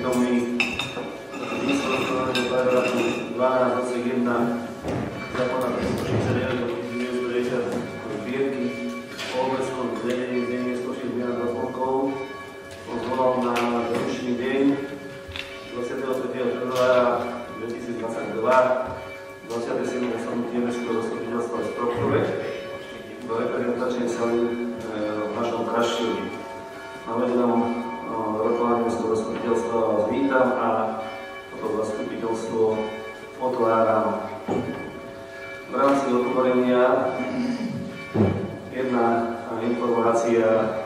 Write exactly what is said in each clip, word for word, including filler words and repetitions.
prítomný výsledku paragrafu dvanásť odsek jedna zákona tristoštyridsaťdeväť deväťstodeväťdesiat zbierky o obecnom zriadení znenia stoštyri zmien a spolkov pozvolal na dnešný deň dvadsiateho tretieho februára dvetisícdvadsaťdva dvadsiate siedme zasadnutie Mestského zastupiteľstva v Stropkove do reprezentačnej saly v našom Kraštevi. Na vedenom rokovaní Mestského zastupiteľstva vás vítam a toto zastupiteľstvo otváram. V rámci otvorenia jedna informácia.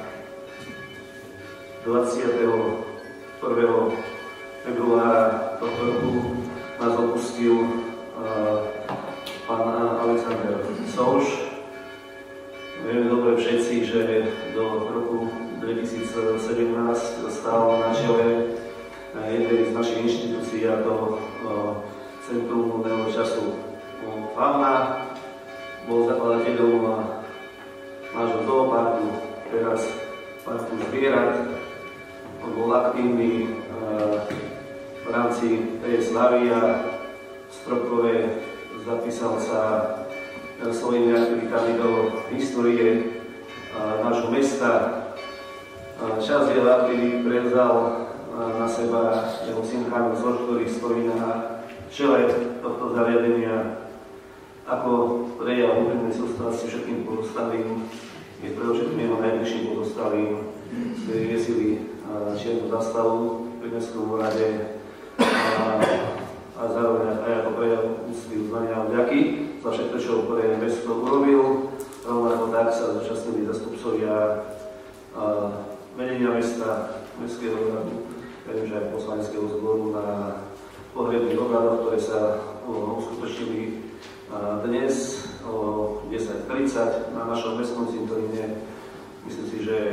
dvadsiateho prvého februára tohto roku nás opustil uh, pán Alexander Souš. Vieme dobre všetci, že do roku dvetisícsedemnásť stál na čele jednej z našich inštitúcií, a to uh, Centrum voľného času Fauna. Bol zakladateľom nášho zooparku, teraz parku zvierat. On bol aktívny uh, v rámci tej slavy a v Stropkove zapísal sa uh, svojimi aktivitami do histórie uh, nášho mesta. Uh, časť jeho aktivít prevzal uh, na seba jeho syn Kamil Souš, ktorý stojí na čele tohto zariadenia. Ako prejav úprimnej sústrasti všetkým pozostalým, je predovšetkým jeho najbližším pozostalým, ktorí viesili čiernu zastavu pri Mestskom úrade a, a zároveň aj ako prejav úcty, uznania a vďaky za všetko, čo pre mesto urobil. Rovnako tak sa zúčastnili zastupcovia vedenia mesta, Mestského úradu, verím, že aj poslaneckého zboru na pohrebných obradoch, ktoré sa uskutočnili dnes o desať tridsať na našom mestskom cintoríne. Myslím si, že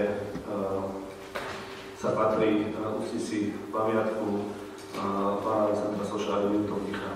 sa patrí uctiť si pamiatku pána Alexandra Souša a minútou ticha.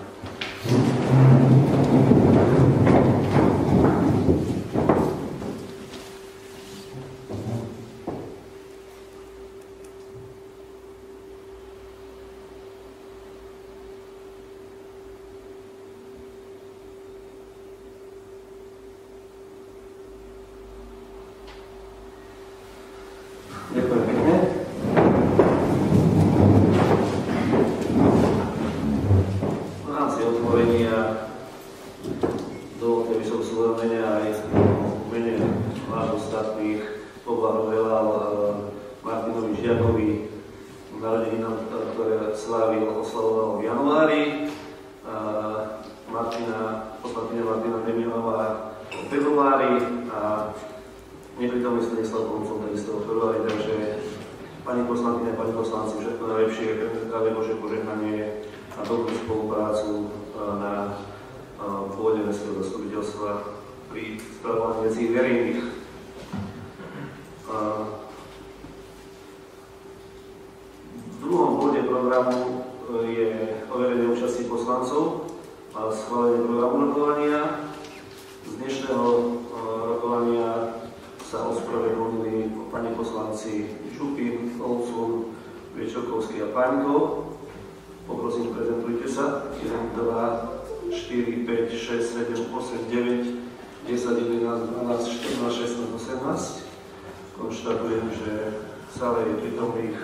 Konštatujem, že v sále je prítomných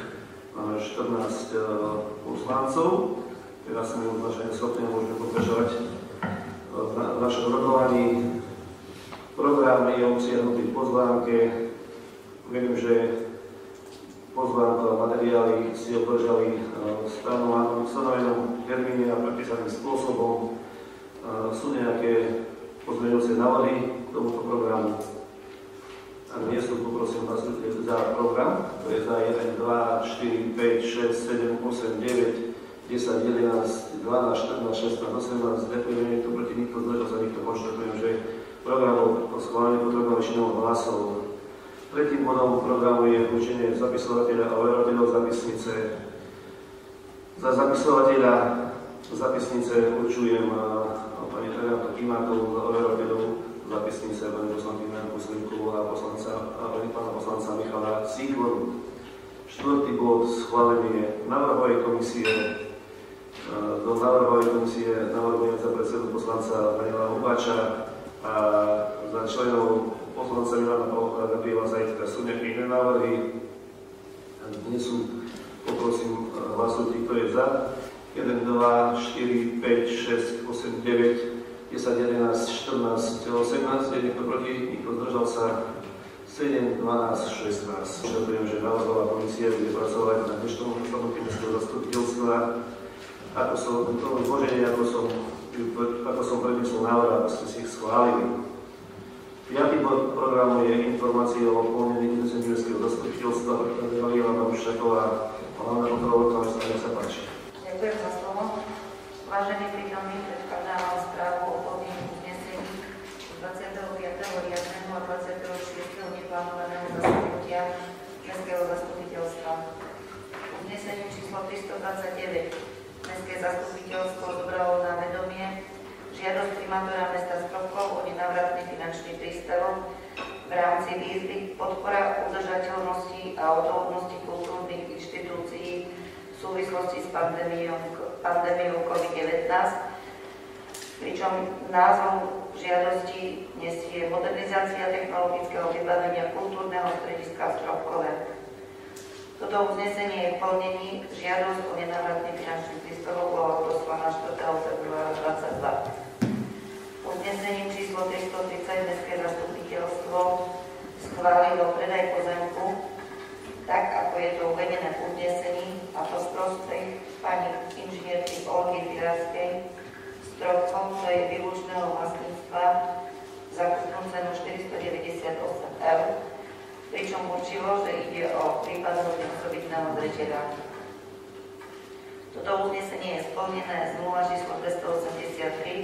štrnásť poslancov. Teraz sme označení schopní a môžeme pokračovať v našom rokovaní. Program je obsiahnutý v pozvánke. Verím, že pozvánku a materiály si obdržali v stanovenom termíne a predpísaným spôsobom. Sú nejaké pozmeňujúce návrhy k tomuto programu? Ak nie sú, poprosím vás za program, to je za jeden, dva, štyri, päť, šesť, sedem, osem, deväť, desať, jedenásť, dvanásť, štrnásť, šestnásť, osemnásť, ďakujem, nie je tu proti nikto, zdržal sa nikto, konštatujem, že program bol schválený potrebnou väčšinou hlasov. Tretím bodom programu je určenie zapisovateľa a overovateľov zapisnice. Za zapisovateľa zapisnice určujem pani Renátu Kimákovú, za overovateľov zapisnice pani poslankyňu Janku Slimkovú a, poslanca, a pána poslanca Michala Sýkoru. Štvrtý bod, schválenie návrhovej komisie. Do návrhovej komisie navrhujem za predsedu poslanca Daniela Hubáča a za členov poslanca Milana Palucha, Gabriela Zajícka. Sú nejaké iné návrhy? Nie sú. Poprosím, hlasujte, kto je za. jeden, dva, štyri, päť, šesť, osem, deväť, desať, jedenásť, štrnásť, osemnásť. Je niekto proti? Nikto zdržal sa. sedem, dvanásť, šestnásť. Žadujem, že návrhová komisia bude pracovať na dnešnom zasadnutí mestského zastupiteľstva. Ako som to zloženie, ako som, ako som prednesol návrh, ako ste si ich schválili. Piatý bod programu je informácia o plnení uznesení mestského zastupiteľstva. Daniela Baruščáková, hlavná kontrolórka mesta, nech sa páči. Ďakujem za slovo. Vážení prítomní, predkladám vám správu o plnení uznesení dvadsiateho piateho riadneho a dvadsiateho šiesteho neplánovaného zasadnutia mestského zastupiteľstva. Uznesenie číslo tristodvadsaťdeväť. Mestské zastupiteľstvo zobralo na vedomie žiadosť primátora mesta Stropkov o nenávratný finančný príspevok v rámci výzvy podpora udržateľnosti a odolnosti kultúrnych inštitúcií v súvislosti s pandémiou, pandémiou COVID devätnásť, pričom názov žiadosti nesie modernizácia technologického vybavenia kultúrneho strediska v Stropkove. Toto uznesenie je v plnení. Žiadosť o nenávratný finančný príspevok bola odoslaná štvrtého februára dvadsaťdva. Uznesením číslo tristotridsať Mestské zastupiteľstvo schválilo predaj pozemku, tak ako je to uvedené v uznesení, a to v prospech pani inžinierky Olgy Pirátskej Stropkov, to je výlučného vlastníctva za kúpnu cenu štyristodeväťdesiatosem eur, pričom určilo, že ide o prípadného neosobitného zreteľa. Toto uznesenie je splnené z nula číslo dvestoosemdesiattri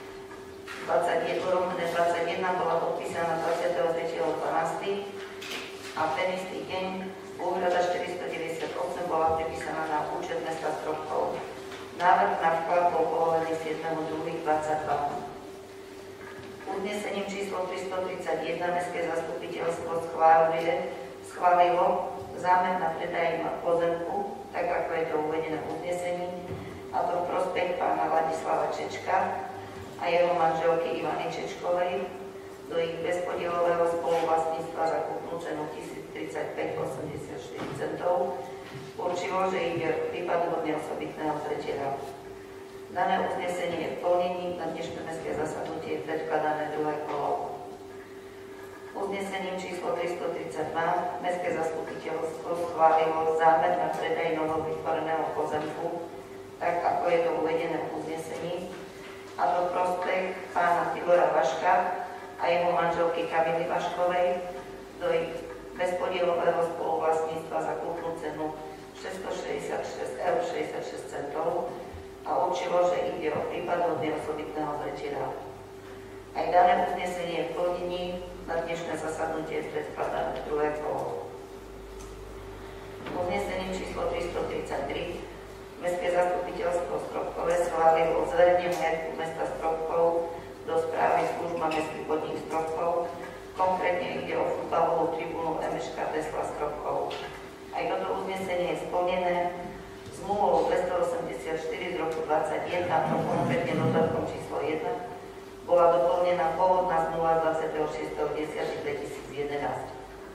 dvadsaťjeden bola podpísaná dvadsiateho tretieho decembra a v ten istý deň úhrada štyristodeväťdesiatosem bola pripísaná na účet mesta Stropkov. Návrh na vklad bol povolený siedmeho druhého dvadsaťdva. Uznesením číslo tristotridsaťjeden Mestské zastupiteľstvo schváluje, schválilo zámer na predaj pozemku, tak ako je to uvedené v uznesení, a to v prospech pána Ladislava Čečka a jeho manželky Ivany Čečkovej do ich bezpodielového spoluvlastníctva za kúpnu cenu tisíctridsaťpäť osemdesiatštyri centov určilo, že ide o prípadu neosobitného zreteľa. Dané uznesenie je v plnení, na dnešné mestské zasadnutie je predkladané druhé kolo. Uznesením číslo tristotridsaťdva Mestské zastupiteľstvo schválilo zámer na predaj novovytvoreného pozemku, tak ako je to uvedené v uznesení, a to v prospech pána Tibora Vaška a jeho manželky Kamily Vaškovej do ich bezpodielového spoluvlastníctva za kúpnu cenu šesťstošesťdesiatšesť eur šesťdesiatšesť centov a určilo, že ide o prípad od neosobitného zreteľa. Aj dané uznesenie je v plnení, na dnešné zasadnutie je predkladané druhé kolo. Uznesením číslo tristotridsaťtri Mestské zastupiteľstvo Stropkove schválilo zverenie majetku mesta Stropkov do správy služba Mestský podnik Stropkov. Konkrétne ide o futbalovú tribúnu em eška Tesla Stropkov. Aj toto uznesenie je splnené zmluvou dvestoosemdesiatštyri z roku dvadsaťjeden, a to konkrétne dodatkom číslo jeden, bola doplnená pôvodná zmluva dvadsiateho šiesteho októbra dvetisícjedenásť.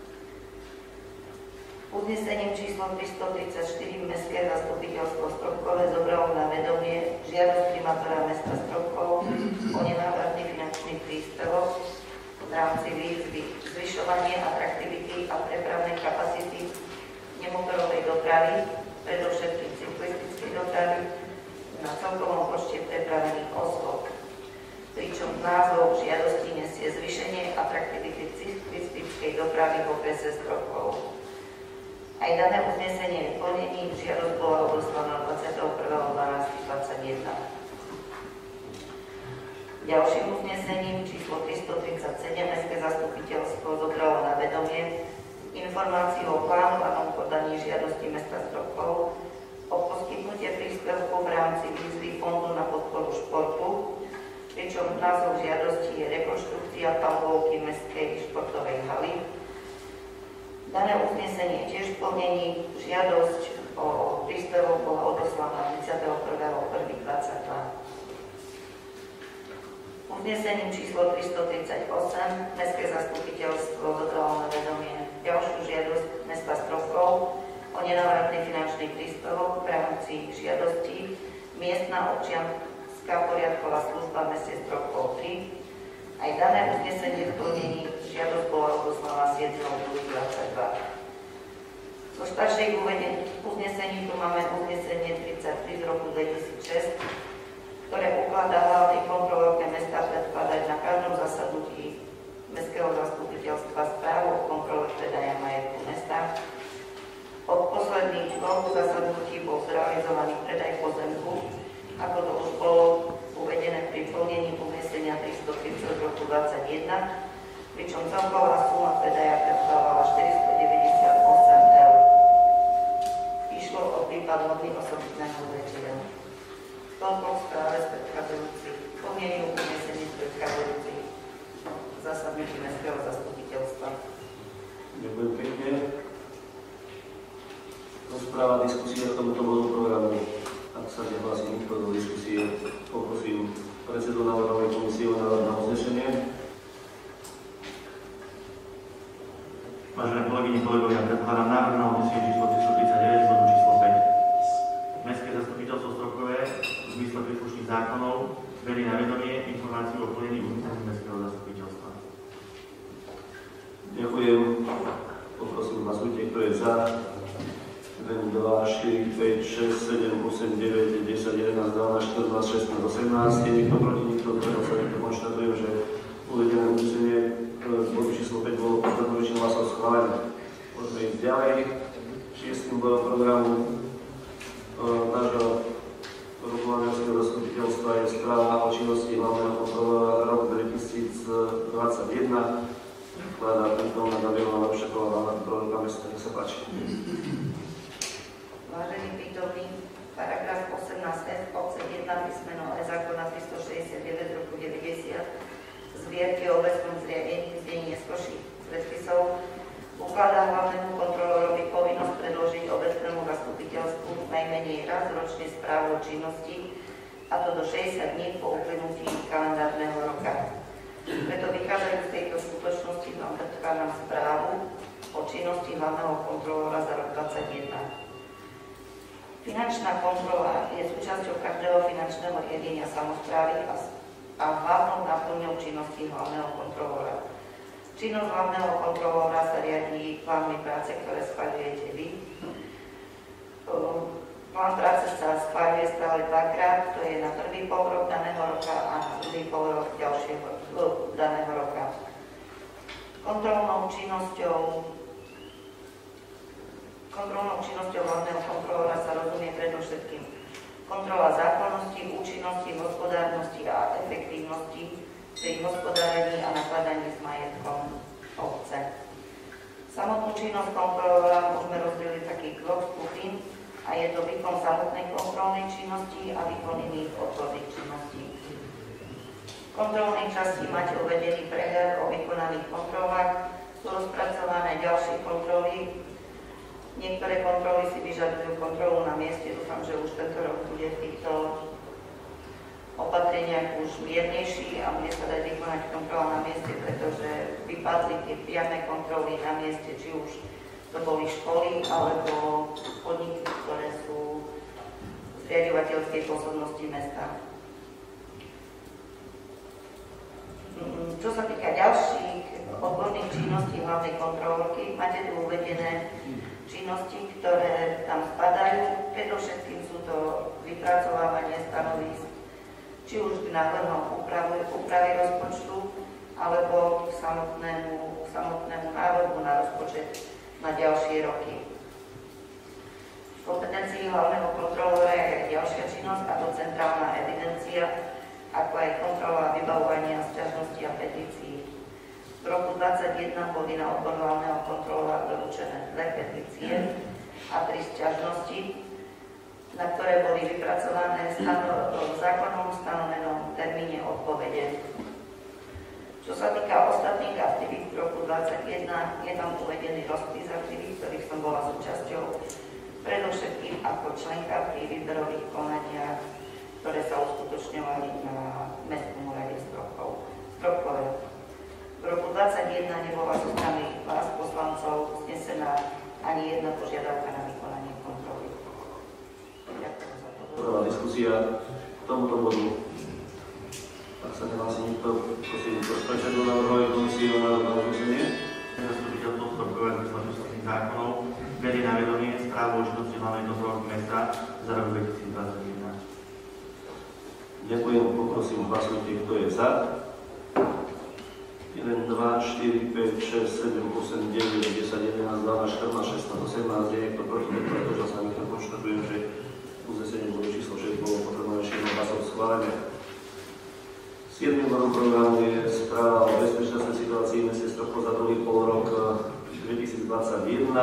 Uznesením číslo tristotridsaťštyri Mestské zastupiteľstvo Stropkove zobralo na vedomie žiadosť primátora mesta Stropkov o nenávratný finančný príspevok v rámci výzvy zvyšovanie atraktivity a prepravnej kapacity nemotorovej dopravy, predovšetkým cyklistickej dopravy, na celkovom počte prepravených osôb. Pričom názov žiadosti nesie zvýšenie atraktivity cyklistickej dopravy v okrese Stropkov. Aj dané uznesenie je v plnení, žiadosť bola odoslaná dvadsiateho prvého decembra dvadsaťjeden. Ďalším uznesením číslo tristotridsaťsedem Mestské zastupiteľstvo zobralo na vedomie informáciu o plánovanom podaní žiadosti mesta Stropkov o poskytnutie príspevku v rámci výzvy Fondu na podporu športu, pričom názov žiadosti je rekonštrukcia palbovky Mestskej športovej haly. Dané uznesenie tiež v plnení, žiadosť o príspevok bola odoslaná tridsiateho prvého prvého dvadsaťdva. Uznesením číslo tristotridsaťosem Mestské zastupiteľstvo zobralo na vedomie ďalšiu žiadosť mesta Stropkov o nenávratný finančný príspevok v rámci žiadosti Miestna občianska poriadková služba v meste Stropkov tri. Aj dané uznesenie v plnení žiadosť bola odoslaná siedmeho druhého dvadsaťdva. Zo starších uznesení tu máme uznesenie tridsaťtri z roku dvetisícšesť, ktoré ukladá hlavnej kontrolórke mesta predkladať na každom zasadnutí Mestského zastupiteľstva správu o kontrole predaja majetku mesta. Od posledných dvoch zasadnutí bol zrealizovaný predaj pozemku, ako to už bolo uvedené pri plnení uznesenia tristotridsať z roku dvadsaťjeden, pričom celková suma predaja predstavovala štyristodeväťdesiatosem eur. Išlo o prípad hodný osobitného veriteľa. Toľko v správe z predchádzajúcich plnení uznesení z predchádzajúcich zasadnutí Mestského zastupiteľstva. Ďakujem pekne. Rozpráva diskusia k tomuto bodu programu. Ak sa nehlási nikto do diskusie, poprosím predsedu návrhovej komisie o návrh na uznesenie. Vážené kolegyne, kolegovia, predkladám návrh na uznesenie číslo tristotridsaťdeväť z bodu číslo päť. Mestské zastupiteľstvo Stropkové v zmysle príslušných zákonov berie na vedomie informáciu o plnení uznesení Mestského zastupiteľstva. Ďakujem. Poprosím hlasujte, kto je za. jeden, dva, štyri, päť, šesť, sedem, osem, deväť, desať, jedenásť, dvanásť, štrnásť, šestnásť, osemnásť. Je nikto proti, nikto zdržal sa, nikto konštatujem, že uvedené uznesenie z bodu číslo päť bolo podľa väčšinu hlasov schválené. Môžeme ísť ďalej. Šiestým bodom programu nášho rokovania zastupiteľstva je správa o činnosti hlavného kontrolóra za rok dvetisícdvadsaťjeden. Vkladá prítomná Gabriela Lepšaková, hlavná kontrolórka mesta. Nech sa páči. Vážený prítomný, paragraf osemnásť F, odsek jeden písmeno E zákona tristošesťdesiatdeväť z roku deväťdesiat zbierky o obecnom zriadení znení neskorších predpisov ukladá hlavnému kontrolórovi povinnosť predložiť obecnému zastupiteľstvu najmenej raz ročne správu o činnosti, a to do šesťdesiat dní po uplynutí kalendárneho roka. Preto vychádzajú z tejto skutočnosti vám predkladám správu o činnosti hlavného kontrolóra za rok dvadsaťjeden. Finančná kontrola je súčasťou každého finančného riadenia samosprávy a, a hlavnou náplňou činnosti hlavného kontrolóra. Činnosť hlavného kontrolóra sa riadí plánmi práce, ktoré schvaľujete vy. Plán práce sa schvaľuje stále dvakrát, to je na prvý polrok daného roka a na druhý polrok ďalšieho daného roka. Kontrolnou činnosťou Kontrolnou činnosťou hlavného kontrolóra sa rozumie predovšetkým kontrola zákonnosti, účinnosti, hospodárnosti a efektívnosti pri hospodárení a nakladaní s majetkom obce. Samotnú činnosť kontrolóra môžeme rozdeliť takých dvoch skupín a je to výkon samotnej kontrolnej činnosti a výkon iných odborných činností. V kontrolnej časti máte uvedený prehľad o vykonaných kontrolách, sú rozpracované ďalšie kontroly. Niektoré kontroly si vyžadujú kontrolu na mieste. Dúfam, že už tento rok bude v týchto opatreniach už miernejší a bude sa dať vykonať kontrola na mieste, pretože vypadli tie priame kontroly na mieste, či už to boli školy alebo podniky, ktoré sú v zriaďovateľskej pôsobnosti mesta. Čo sa týka ďalších odborných činností hlavnej kontrolórky, máte tu uvedené činnosti, ktoré tam spadajú. Predovšetkým sú to vypracovávanie stanovísk, či už k návrhom úpravy, úpravy rozpočtu, alebo k samotnému, samotnému návrhu na rozpočet na ďalšie roky. V kompetencii hlavného kontrolóra je ďalšia činnosť, a to centrálna evidencia, ako aj kontrola vybavovania sťažností a petícií. V roku dvadsaťjeden boli na odbor hlavného kontrolóra doručené dve petície a tri sťažnosti, na ktoré boli vypracované v zákonom stanovenom termíne odpovede. Čo sa týka ostatných aktivít v roku dvadsaťjeden je tam uvedený rozpis aktivít, ktorých som bola súčasťou, predovšetkým ako členka pri výberových konaniach, ktoré sa uskutočňovali na mestskom úrade Stropkove. V roku dvadsaťjeden nebola zo strany vás poslancov vznesená ani jedna požiadavka na vykonanie kontroly. Ďakujem za to. Prvá diskusia k tomuto bodu. Ak sa nehlási nikto, prosím, prečo návrhovej komisie o návrhu na uznesenie? Zastupiteľstvo Stropkové zmysle zákonov berie na vedomie správu o činnosti hlavnej kontrolky mesta za rok dvetisícdvadsaťjeden. Ďakujem, poprosím, hlasujte, kto je za. jeden, dva, štyri, päť, šesť, sedem, osem, deväť, desať, jedenásť, dvanásť, štrnásť, šestnásť, osemnásť, je niekto proti, niekto zdržal sa, nikto konštatujem, že uznesenie bodu číslo šesť bolo potrebné ešte jednou hlasov schválené. Siedmym bodom programu je správa o bezpečnostnej situácii v meste Stropkov za druhý polrok dvetisícdvadsaťjeden.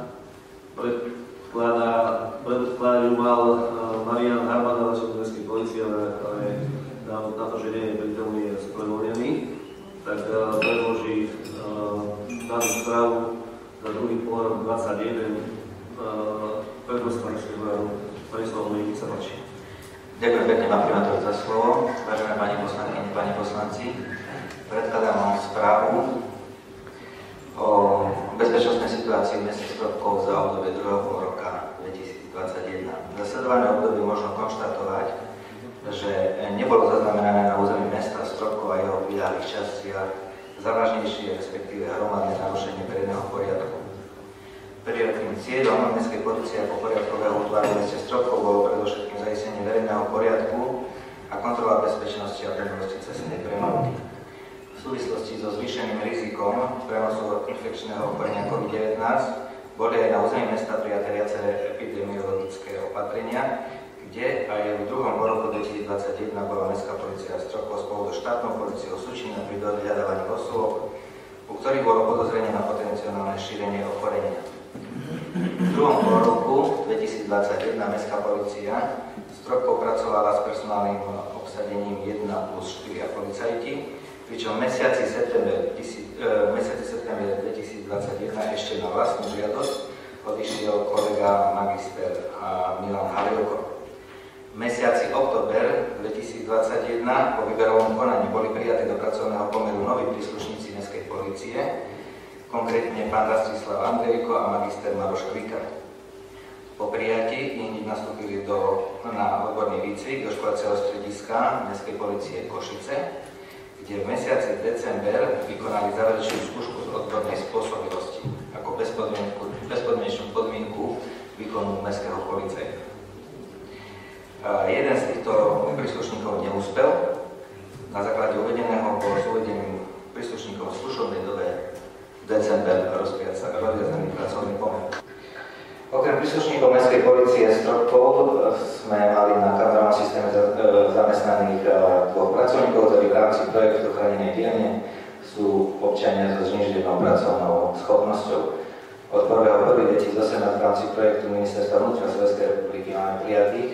Predkladá, predkladajú mal Marian Harman, načelník mestskej polície, ale na, na to, že nie je prítomný, je spomenulnený, tak uh, predloží uh, danú správu za druhý polrok dvadsaťjeden uh, prednostavičnú správu. Pani slovo, nech sa páči. Ďakujem pekne, pán primátor, za slovo. Vážené pani poslankyne, pani poslanci, predkladám vám správu o bezpečnostnej situácii v meste Stropkov za obdobie druhého pol roka dvetisícdvadsaťjeden. Za sledované obdobie možno konštatovať, že nebolo zaznamenané na území mesta Stropkov a jeho pridávnych častiach závažnejšie, respektíve hromadné narušenie verejného poriadku. Prvým cieľom mestskej polície ako poriadkového útvaru v meste Stropkov bolo predovšetkým zaistenie verejného poriadku a kontrola bezpečnosti a plynulosti cestnej premávky. V súvislosti so zvýšeným rizikom prenosu infekčného ochorenia COVID devätnásť boli aj na území mesta prijaté viaceré epidemiologické opatrenia, kde aj v druhom roku dvetisícdvadsaťjeden bola mestská polícia Stropkov spolu so štátnou políciou súčinná pri dohľadávaní osôb, u ktorých bolo podozrenie na potenciálne šírenie ochorenia. V druhom polroku dvetisícdvadsaťjeden mestská polícia Stropkov pracovala s personálnym obsadením jeden plus štyri policajti, pričom v mesiaci september, e, mesiaci september dvetisícdvadsaťjeden ešte na vlastnú žiadosť odišiel kolega magister Milan Havilko. V mesiaci október dvetisícdvadsaťjeden po výberovom konaní boli prijatí do pracovného pomeru noví príslušníci mestskej polície, konkrétne pán Rastislav Andrejko a magister Maroš Kvika. Po prijatí hneď nastúpili do, na odborný výcvik do školacieho strediska mestskej polície Košice, kde v mesiaci december vykonali záverečnú skúšku z odbornej spôsobilosti ako bezpodmienečnú podmienku výkonu mestského policajta. Jeden z týchto príslušníkov neúspel. Na základe uvedeného bol s uvedeným príslušníkom v skúšovnej dobe december rozviazaný pracovný pomer. Okrem príslušníkov mestskej polície Stropkov sme mali na kamerálnom systéme zamestnaných dvoch pracovníkov, ktorí v rámci projektu Chránenej dielne sú občania so zníženou pracovnou schopnosťou. Od prvého prvého dvetisícosemnásť v rámci projektu Ministerstva vnútra Slovenskej republiky máme prijatých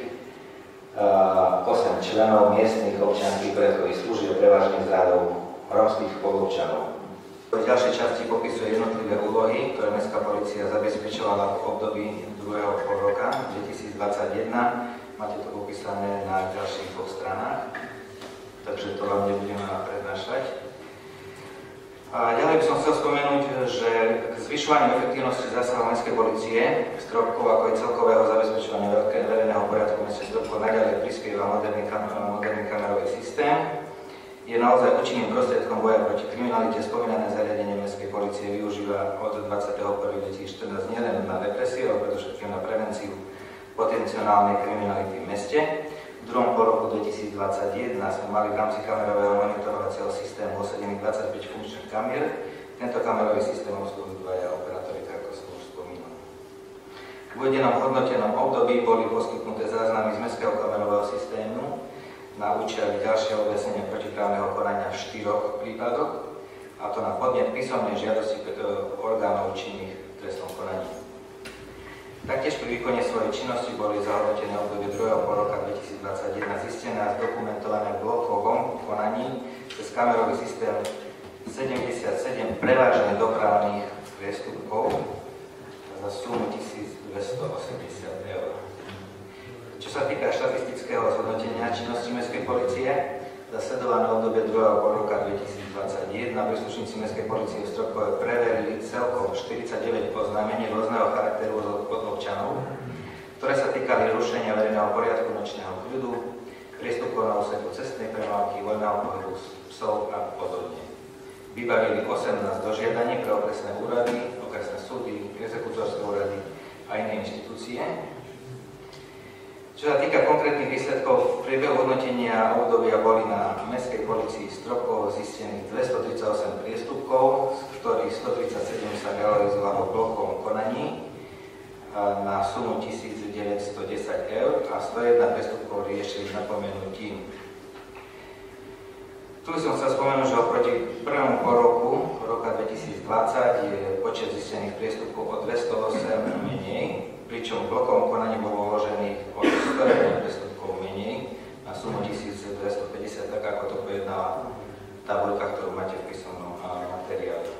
osem členov miestnych občianskych poriadkových služieb, prevažne z radov rómskych spoluobčanov. V ďalšej časti popisuje jednotlivé úlohy, ktoré mestská polícia zabezpečovala v období druhého pol roka dvetisícdvadsaťjeden. Máte to popísané na ďalších dvoch stranách, takže to vám nebudeme prednášať. A ďalej by som chcel spomenúť, že k zvyšovaniu efektívnosti zásahov mestskej polície Stropkov ako aj celkového zabezpečovania verejného poriadku v meste Stropkov naďalej prispieva moderný, kam, moderný kamerový systém. Je naozaj účinným prostriedkom boja proti kriminalite. Spomínané zariadenie mestskej polície využíva od dvadsiateho prvého dvetisícštrnásť nielen na represiu, ale predovšetkým na prevenciu potenciálnej kriminality v meste. V druhom polroku dvetisícdvadsaťjeden sme mali v rámci kamerového monitorovacieho systému osadených dvadsaťpäť funkčných kamier. Tento kamerový systém obsluhujú dvaja operátori, tak ako som už spomínal. V uvedenom hodnotenom období boli poskytnuté záznamy z mestského kamerového systému na účely ďalšieho objasnenia protiprávneho konania v štyroch prípadoch, a to na podnet písomnej žiadosti orgánov činných v trestnom konaní. Taktiež pri výkone svojej činnosti boli zahodnotené obdobie druhého pol roka dvetisícdvadsaťjeden zistené a zdokumentované v blokovom konaní cez kamerový systém sedemdesiatsedem prevážne dopravných priestupkov za sumu tisícdvestoosemdesiat eur. Čo sa týka štatistického zhodnotenia činnosti Mestskej polície, za sledované obdobie druhého polroka dvetisícdvadsaťjeden príslušníci Mestskej polície v Stropkove preverili celkom štyridsaťdeväť oznámení rôzneho charakteru od občanov, ktoré sa týkali rušenia verejného poriadku, nočného kľudu, priestupkov na úseku cestnej premávky, voľného pohybu psov a podobne. Vybavili osemnásť dožiadaní pre okresné úrady, okresné súdy, exekutorské úrady a iné inštitúcie. Čo sa týka konkrétnych výsledkov, v priebehu hodnotenia obdobia boli na Mestskej polícii Stropkov zistených dvestotridsaťosem priestupkov, z ktorých stotridsaťsedem sa realizovalo v blokovom konaní na sumu tisícdeväťstodesať eur a sto jeden priestupkov riešili napomenutím. Tu by som chcel spomenúť, že oproti prvému poroku roka dvetisícdvadsať je počet zistených priestupkov o dvestoosem menej, pričom v blokovom konaní bolo uložených o sto jeden priestupkov menej na sumu tisícdvestopäťdesiat, tak ako to pojednáva tabuľka, ktorú máte v písomnom materiáli.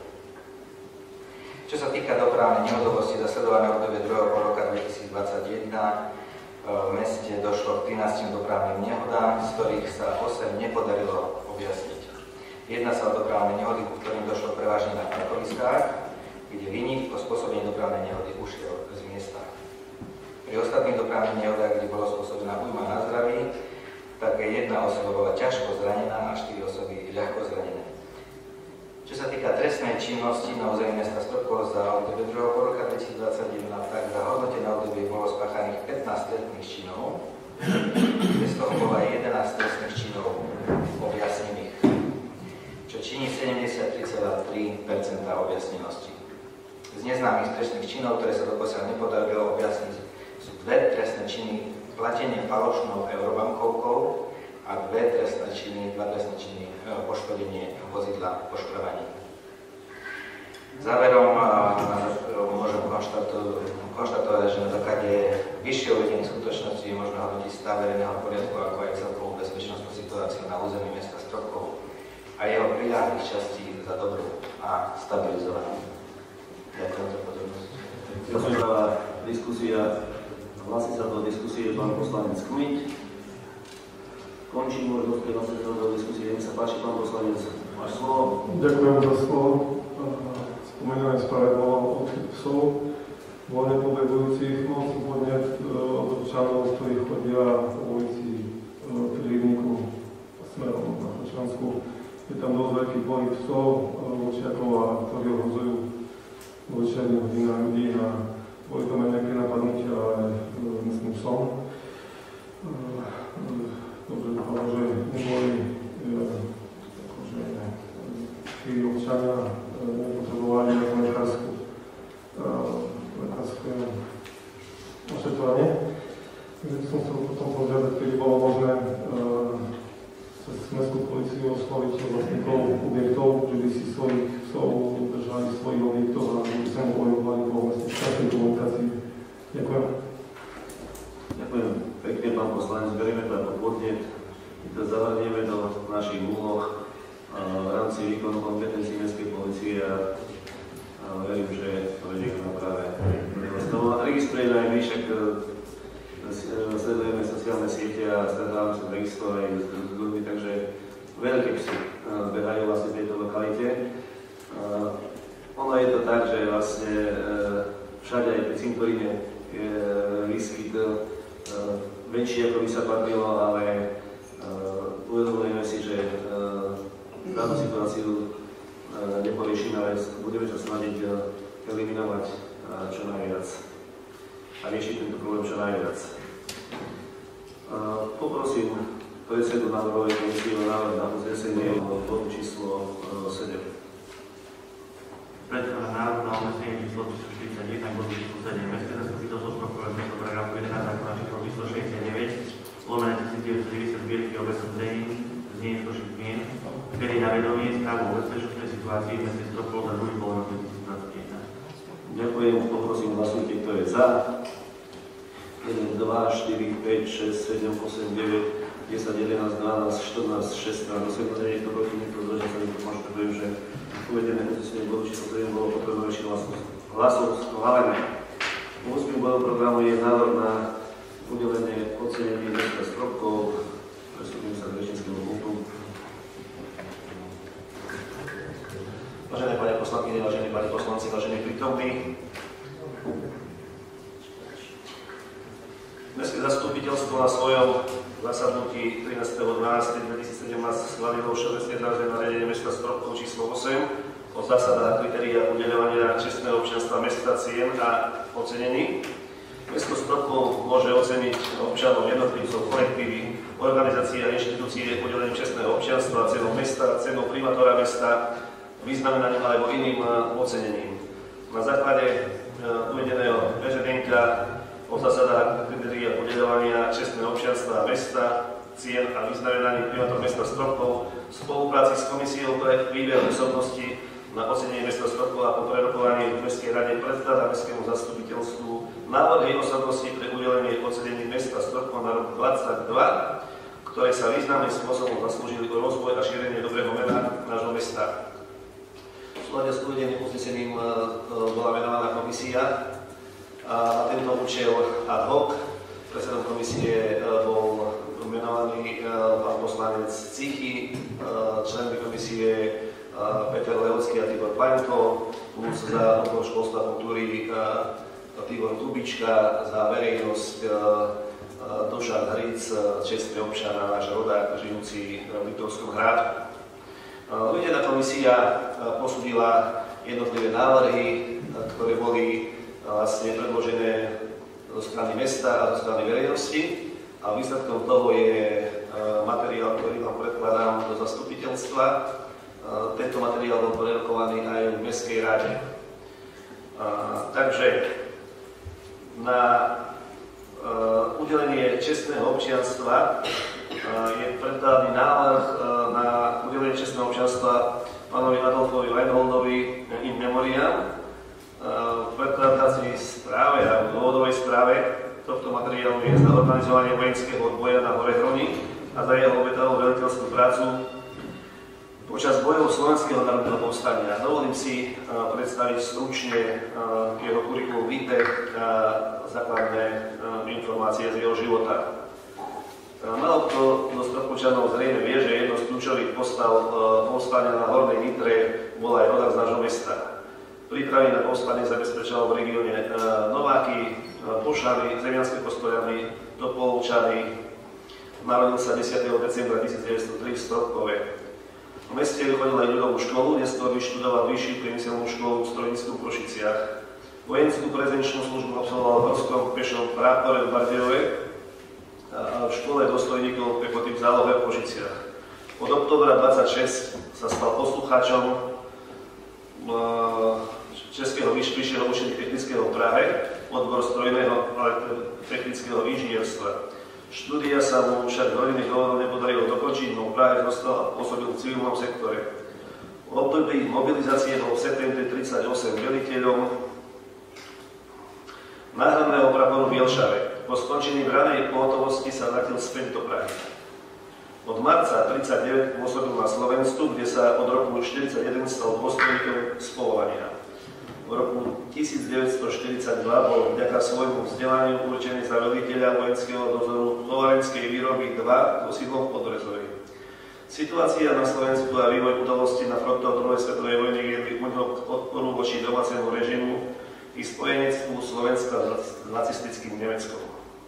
Čo sa týka dopravnej nehodovosti zasledovaného obdobie druhého poloroka dvetisícdvadsaťjeden, v meste došlo k trinástim dopravným nehodám, z ktorých sa osem nepodarilo objasniť. Jedná sa o dopravné nehody, ku ktorým došlo prevažne na parkoviskách, kde vinník po spôsobení dopravnej nehody ušiel z miesta. Pri ostatných dopravných nehodách, kde bolo spôsobená újma na zdraví, tak jedna osoba bola ťažko zranená a štyri osoby ľahko zranené. Čo sa týka trestnej činnosti na území mesta Stropkov za obdobie druhého poloroka dvetisícdvadsaťjeden, tak za hodnotené obdobie bolo spáchaných pätnásť trestných činov, z toho bolo aj jedenásť trestných činov objasnených, čo činí sedemdesiattri celá tri percenta objasnenosti. Z neznámych trestných činov, ktoré sa doposiaľ nepodarilo objasniť, sú dve trestné činy platenie falošnou eurobankovkou a dve trestné činy, dva trestné činy poškodenie vozidla po špravaní. Záverom môžem konštatovať, že na základe vyššie uvedených skutočností je možné hodnotiť stav verejného poriadku, ako aj celkovú bezpečnostnú situáciu na území mesta Stropkov a jeho priľahlých častí za dobrú a stabilizovanú. Ďakujem za pozornosť. Ďakujem za diskusia. Hlasí sa do diskusie pán poslanec Kmiť. Končím možnosť prihlásiť sa do diskusie. Nech sa páči, pán poslanec, máš slovo. Ďakujem za slovo. Spomenujem správe bolo odchyt psov, voľne pobehujúcich, mal som podnet od občanov, ktorí chodia po ulici pri rybníku smerom na Počansku. Je tam dosť veľký pohyb psov, vočiakov, ktorí ohrozujú v večerných hodinách ľudí a boli tam aj nejaké napadnutia aj myslím psom. Dobre, dúfam, že neboli akože tí občania nepotrebovali nejakú lekárskú lekárske ošetrovanie. Takže som chcel potom požiadať, keby bolo možné cez Mestskú políciu osloviť vlastníkov objektov, že by si svojich psov držali v svojich objektoch a že by sa nebojovali po mestskej komunikácii. Ďakujem. Ďakujem pekne, pán poslanec, berieme to ako podnet. My to zavadieme do našich úloh v rámci výkonu kompetencií Mestskej polície a verím, že to vedie k naprave. Registrujeme aj my, však sledujeme sociálne siete a stretávame sa v registru aj s ľuďmi, takže veľké psy behajú vlastne v tejto lokalite. Ono je to tak, že vlastne všade aj pri cintoríne je výskyt väčší, ako by sa patrilo, ale uvedomujeme si, že danú situáciu neporiešime, ale budeme sa snažiť eliminovať čo najviac a riešiť tento problém čo najviac. Poprosím predsedu návrhovej komisie o návrh na uznesenie bodu číslo sedem. Predkladám návrh na uznesenie číslo štyridsaťjeden, bodu číslo sedem. Mestské zastupiteľstvo Stropkove mesto paragrafu jedenásť zákona číslo šesťdesiatdeväť, lomené tisícdeväťstodeväťdesiat zbierky o bezpečnosti znenie stoších zmien, kedy na vedomie správu o bezpečnostnej situácii v meste Stropkov za druhý pol roku dvetisícdvadsaťjeden. Ďakujem, poprosím, hlasujte, kto je za. jeden, dva, štyri, päť, šesť, sedem, osem, deväť, desať, jedenásť, dvanásť, štrnásť, šestnásť, osemnásť, deväť, proti nikto, zdržal sa nikto, konštatujem, že uvedené uznesenie bodu číslo sedem bolo potrebné väčšinou hlasov schválené. Ôsmym bodom programu je návrh na udelenie ocenení Mesta Stropkov. Prestupím sa k rečníckemu punktu. Vážené pani poslankyne, vážení pani poslanci, vážení prítomní. Mestské zastupiteľstvo na svojom zasadnutí trinásteho decembra dvetisícsedemnásť schválilo všeobecne záväzné nariadenie Mesta Stropkov číslo osem o zásadách a kritériách udeľovania čestného občianstva mesta, cien a ocenení. Mesto Stropkov môže oceniť občanov, jednotlivcov, kolektívy, organizácie a inštitúcie udelením čestného občianstva, cenou mesta, cenou primátora mesta, vyznamenaním alebo iným ocenením. Na základe uvedeného veředenka o zásadách a kritériách udeľovania čestného občianstva mesta, cien a vyznamenaní primátor mesta Stropkov v spolupráci s komisiou pre výber osobností na ocenenie mesta Stropkov a po prerokovaní v Mestskej rade predkladá Mestskému zastupiteľstvu návrhy osobností pre udelenie ocenení mesta Stropkov na rok dvadsaťdva, ktoré sa významným spôsobom zaslúžili o rozvoj a šírenie dobrého mena nášho mesta. V súlade s uvedeným uznesením bola menovaná komisia a na tento účel ad hoc predsedom komisie bol menovaný pán poslanec Cichy, členmi komisie Peter Lehocký a Tibor Paňko, plus za odbor školstva a kultúry Tibor Tubička, za verejnosť Dušan Hric, čestný občan a náš rodák, žijúci v Liptovskom Hrádku. Uvedená komisia posúdila jednotlivé návrhy, ktoré boli vlastne predložené zo strany mesta a zo strany verejnosti a výsledkom toho je materiál, ktorý vám predkladám do zastupiteľstva. Tento materiál bol prerokovaný aj v Mestskej rade. Takže na udelenie čestného občianstva je predkladaný návrh na udelenie čestného občianstva pánovi Adolfovi Weinholdovi in memoriam. V predkladacej správe a v dôvodovej správe tohto materiálu je za organizovanie vojenského odboja na hore Hroni a za jeho obetavú veliteľskú prácu počas bojov Slovenského národného povstania. Dovolím si predstaviť stručne jeho kurikulum vitae a základné informácie z jeho života. Málo kto do Stropkovčanov zrejme vie, že jedno z kľúčových postav povstania na Hornej Nitre bol aj rodák z nášho mesta. Prípravy na povstanie zabezpečoval v regióne Nováky, Pošany, Zemianske Postoliany, Topolovčany. Narodil sa desiateho decembra tisícdeväťstotri v Stropkove. V meste vychodil aj ľudovú školu, neskôr vyštudoval vyššiu priemyselnú školu v Strojnicku v Košiciach. Vojenskú prezenčnú službu absolvoval v Horskom pešom prápore v Bardejove a v škole dôstojníkov pechoty v zálohe v Košiciach. Od októbra dvadsaťšesť sa stal poslucháčom Českého vyššieho učenia technického v Prahe, odbor strojného technického inžinierstva. Štúdia sa mu však v rodinných dôvodov nepodarilo dokončiť, no v Prahe zostal a pôsobil v civilnom sektore. V období mobilizácie bol v septembri tridsaťosem veliteľom náhradného praporu v Jelšave. Po skončení ranej pohotovosti sa vrátil späť do Prahy. Od marca tridsaťdeväť pôsobil na Slovensku, kde sa od roku štyridsaťjeden stal dôstojníkom z povolania. V roku tisícdeväťstoštyridsaťdva bol vďaka svojmu vzdelaniu určený za veliteľa vojenského dozoru tovarenskej výroby dva so sídlom v Podbrezovej. Situácia na Slovensku a vývoj udalosti na frontoch druhej svetovej vojny viedli u neho odporu voči domácemu režimu i spojenectvu Slovenska s nacistickým Nemeckom.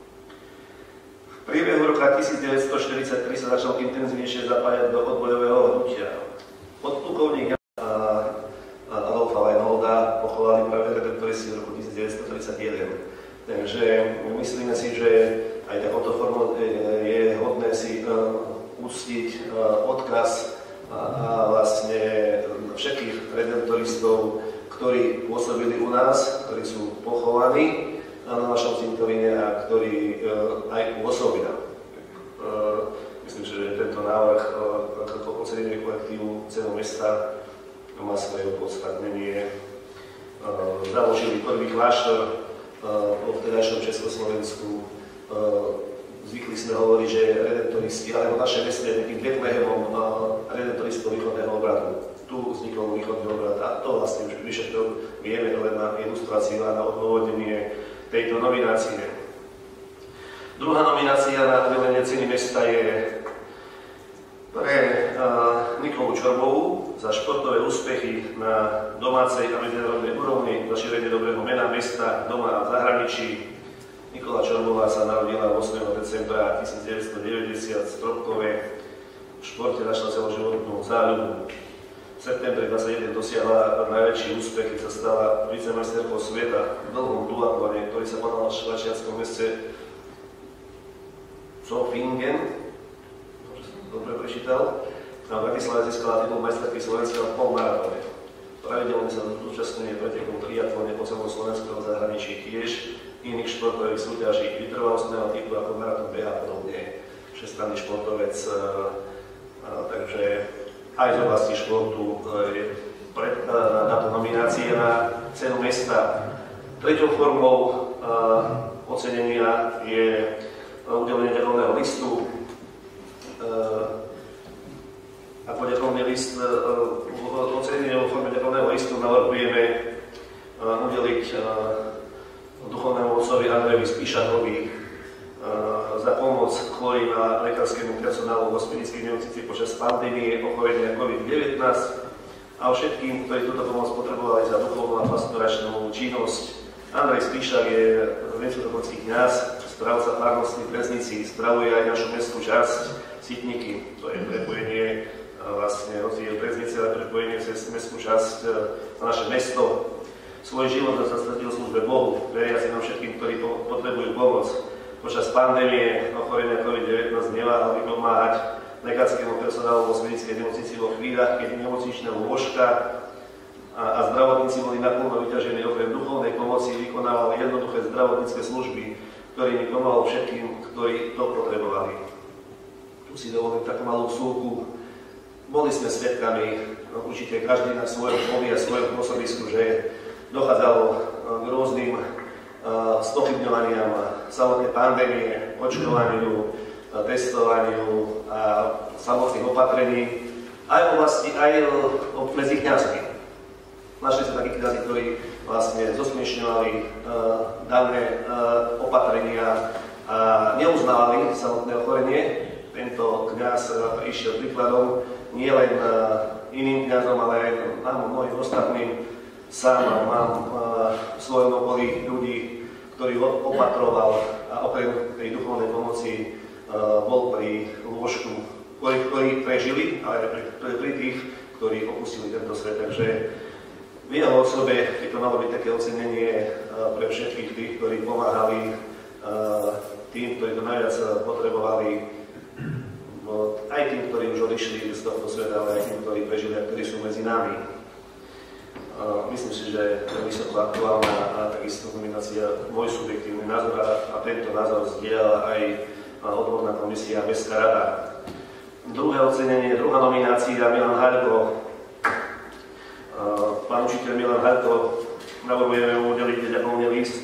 V priebehu roka tisícdeväťstoštyridsaťtri sa začal intenzívnejšie zapájať do odbojového hnutia. Podplukovník Adolfa Weinholda pochovali práve redemptoristi v roku tisícdeväťstotridsaťjeden. Takže myslíme si, že aj takouto formou je hodné si uctiť odkaz a vlastne všetkých redemptoristov, ktorí pôsobili u nás, ktorí sú pochovaní na našom cintoríne a ktorí aj pôsobia. Myslím, že tento návrh ako ocenenie kolektívu cenou mesta má svoje opodstatnenie. Založili prvý kláštor vo vtedajšom Československu, zvykli sme hovoriť, že redentoristi, alebo naše mesto je takým Betlehemom redentoristov východného obradu. Tu vznikol východný obrad a to vlastne už vyše to vieme, to len na ilustráciu a na odôvodnenie tejto nominácie. Druhá nominácia na udelenie ceny mesta je pre uh, Nikolu Čorbovú za športové úspechy na domácej a medzinárodnej úrovni, za šírenie dobrého mena mesta, doma a v zahraničí. Nikola Čorbová sa narodila ôsmeho decembra devätnásťstodeväťdesiat v Stropkove. V športe našla celoživotnú záľubu. V septembri dvadsaťjeden dosiahla najväčší úspech, keď sa stala vicemajsterkou sveta v dlhom duatlone, ktorý sa konal v švajčiarskom meste Zofingen. Dobre som to dobre prečítal. Na Bratislave získala titul majsterky Slovenska v polmaratone. Pravidelne sa zúčastňuje pretekom triatlone po celom Slovensku a zahraničí tiež iných športových súťaží, vytrvalostného typu ako maratón beha a podobne. Všestranný športovec, takže aj z oblasti športu je predkladaná táto nominácia na cenu mesta. Treťou formou uh, ocenenia je udelenie ďakovného listu. Uh, ako ďakovný list, uh, ocenenie vo forme ďakovného listu navrhujeme uh, udeliť uh, duchovnému otcovi Andrejovi Spíšakovi za pomoc chorým a lekárskému personálu v hospitálskej nemocnici počas pandémie ochorenia COVID devätnásť a všetkým, ktorí túto pomoc potrebovali za duchovnú a pastoračnú činnosť. Andrej Spíšak je rimskokatolícky kňaz, správca farnosti v Breznici, spravuje aj našu mestskú časť Sitníky. To je prepojenie vlastne hoci je v Breznici, ale prepojenie cez mestskú časť na naše mesto. Svoj život zasadil v službe Bohu, veriaci nám všetkým, ktorí potrebujú pomoc. Počas pandémie ochorenia COVID devätnásť neváhali pomáhať lekárskému personálu vo Svinickej nemocnici vo chvíľach, keď nemocničné lôžka a, a zdravotníci boli naplno vyťažení. Okrem duchovnej pomoci vykonával jednoduché zdravotnícke služby, ktorými pomohol všetkým, ktorí to potrebovali. Tu si dovolím takú malú vsúku. Boli sme svedkami, no, určite každý na svojom poli a svojom pôsobisku, že dochádzalo k rôznym uh, spochybňovaniam samotnej pandémie, očkovaniu, uh, testovaniu a samotných opatrení, aj v oblasti, aj uh, medzi kňazmi. Našli sa takí kňazi, ktorí vlastne zosmiešňovali uh, dané uh, opatrenia a neuznávali samotné ochorenie. Tento kňaz uh, išiel príkladom nie len uh, iným kňazom, ale aj nám mnohým ostatným. Sám mám uh, v svojom okolí ľudí, ktorý opatroval a okrem tej duchovnej pomoci uh, bol pri lôžku, ktorí, ktorí prežili, ale pri, pri, pri tých, ktorí opustili tento svet. Takže v jeho osobe by to malo byť také ocenenie uh, pre všetkých tých, ktorí pomáhali uh, tým, ktorí to najviac potrebovali, no, aj tým, ktorí už odišli z tohto sveta, ale aj tým, ktorí prežili a ktorí sú medzi nami. Uh, myslím si, že je vysoko aktuálna a takisto nominácia môj subjektívny názor a, a tento názor zdieľala aj uh, odborná komisia Mestská rada. Druhé ocenenie, druhá nominácia Milan Haľko. Uh, pán učiteľ Milan Haľko, navrhujeme mu udeliť ďakovný list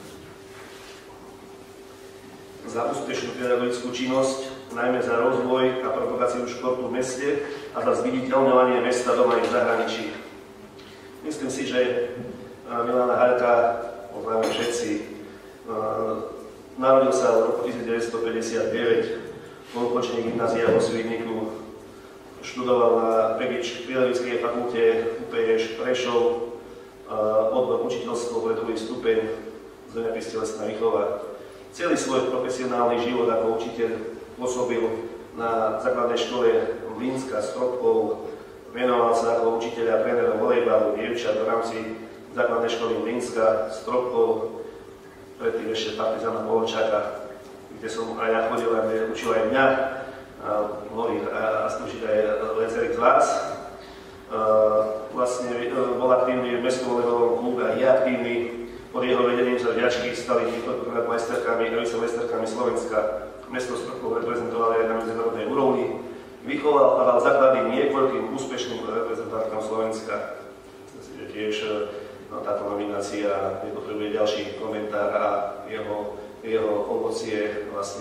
za úspešnú pedagogickú činnosť, najmä za rozvoj a propagáciu športu v meste a za zviditeľňovanie mesta doma i v zahraničí. Myslím si, že Milana Haľka, poznáme všetci, narodil sa v roku devätnásťstopäťdesiatdeväť, po ukončení gymnázia vo Svidníku, študoval na Pedagogickej fakulte ú pé eš Prešov, odbor učiteľstvo pre druhý stupeň, zemepisť telesná výchova. Celý svoj profesionálny život ako učiteľ pôsobil na základnej škole Mlínska Stropkov. Venoval sa ako učiteľ a tréner volejbalu dievčat v rámci základnej školy Mlínska Stropkov, predtým ešte Partizána Polončáka, kde som aj ja chodil, a kde učil aj mňa, a mnohých a určite aj viacerých z vás. Vlastne bol aktívny v mestskom volejbalovom klube a je aktívny. Pod jeho vedením sa žiačky stali niekoľkokrát majsterkami a vicemajsterkami Slovenska. Mesto Stropkov reprezentovali aj na medzinárodnej úrovni. Vychoval a dal základy niekoľkým úspešným reprezentantom Slovenska. Myslím si, že tiež no, táto nominácia nepotrebuje ďalší komentár a jeho, jeho ovocie vlastne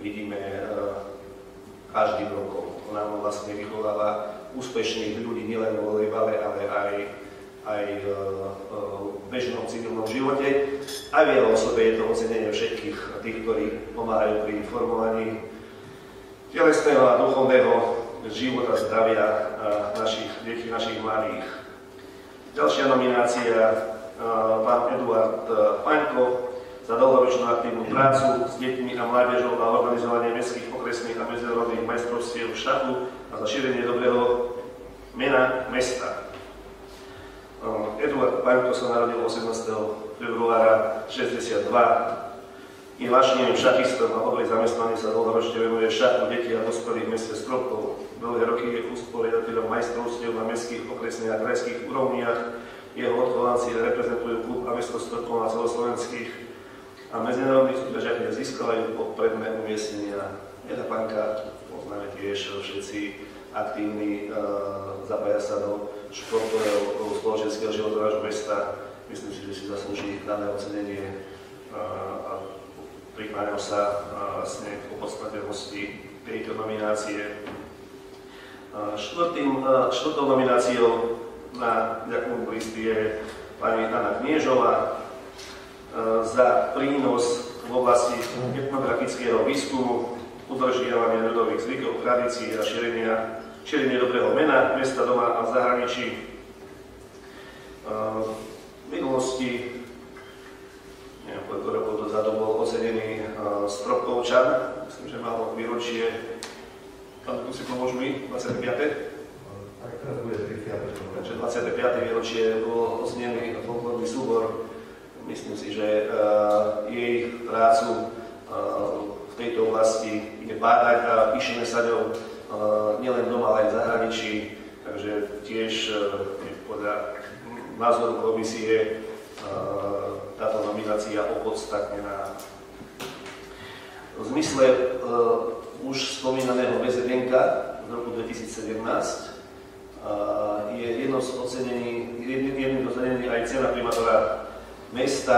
vidíme každým rokom. Ona vlastne vychováva úspešných ľudí nielen vo volejbale, ale aj, aj v bežnom civilnom živote. Aj v jeho osobe je to ocenenie všetkých tých, ktorí pomáhajú pri formovaní telesného a duchovného života, zdravia našich detí, našich mladých. Ďalšia nominácia, pán Eduard Paňko za dlhoročnú aktívnu prácu s deťmi a mládežou a organizovanie mestských, okresných a medzinárodných majstrovstiev šachu a za šírenie dobrého mena mesta. Eduard Paňko sa narodil osemnásteho februára šesťdesiatdva. Je vášnivým šachistom a oboj zamestnaný sa dlhoročne venuje šachu detí a dospelých v meste Stropkov. Dlhé roky je usporiadateľom majstrovstiev na mestských, okresných a krajských úrovniach. Jeho odchovanci reprezentujú klub a mesto Stropkov na celoslovenských a medzinárodných súťažiach, kde získavajú popredné umiestnenia. Eda Paňka poznáme tiež všetci aktívni, uh, zapája sa do športového spoločenského života nášho mesta. Myslím si, že si zaslúži dané ocenenie uh, a prikláňam sa uh, vlastne k opodstatnenosti tejto nominácie. Uh, štvrtým, uh, štvrtou nomináciou na ďakujem listy je pani Anna Kniežová uh, za prínos v oblasti etnografického výskumu, udržiavania ľudových zvykov, tradícií a šírenia, šírenie dobrého mena mesta, doma a v zahraničí. Uh, v minulosti, neviem, koľko rokov dozadu, bol ocenený uh, Stropkovčan, myslím, že mal výročie, pán si pomôžu mi, dvadsiate piate Tak teraz bude tridsiate Takže dvadsiate piate výročie bol ocenený folklórny súbor. Myslím si, že uh, jej prácu uh, v tejto oblasti ide bádať a píšeme sa ňou uh, nielen doma, ale aj v zahraničí. Takže tiež uh, podľa názoru komisie uh, táto nominácia opodstatnená. V zmysle uh, už spomínaného bezedenka z roku dvetisícsedemnásť uh, je jedno z ocenení, jedným z ocenení aj cena primátora mesta.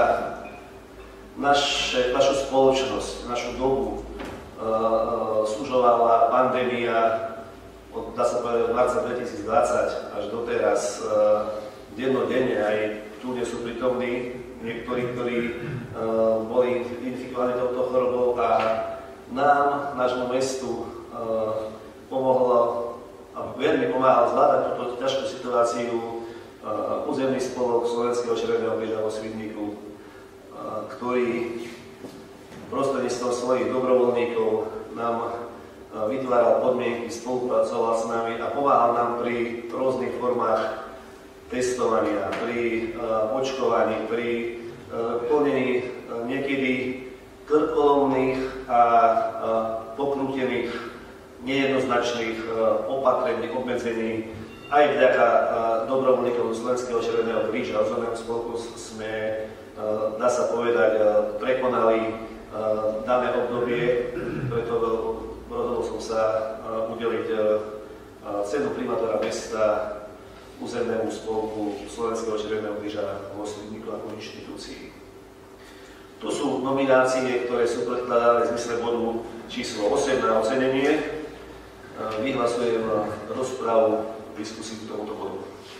Naše, našu spoločnosť, našu dobu uh, služovala pandémia od, dá sa povedať, od marca dvetisícdvadsať až doteraz uh, dennodenne. Aj tu nie sú prítomní niektorí, ktorí uh, boli infikovaní touto chorobou a nám, nášmu mestu, uh, pomohlo a veľmi pomáhal zvládať túto ťažkú situáciu uh, územný spolok Slovenského Červeného kríža vo Svidníku, ktorý prostredníctvom svojich dobrovoľníkov nám vytváral podmienky, spolupracoval s nami a pomáhal nám pri rôznych formách testovania, pri očkovaní, pri plnení niekedy krkolomných a pokrútených, nejednoznačných opatrení, obmedzení. Aj vďaka dobrovoľníkom Slovenského Červeného kríža a Ozorného spolku sme, dá sa povedať, prekonali dané obdobie, preto rozhodol som sa udeliť cenu primátora mesta územnému spolku Slovenského Červeného kríža vo Svidníku ako inštitúcii. Tu sú nominácie, ktoré sú predkladané v zmysle bodu číslo osem na ocenenie. Vyhlasujem rozpravu diskusii k tomuto bodu.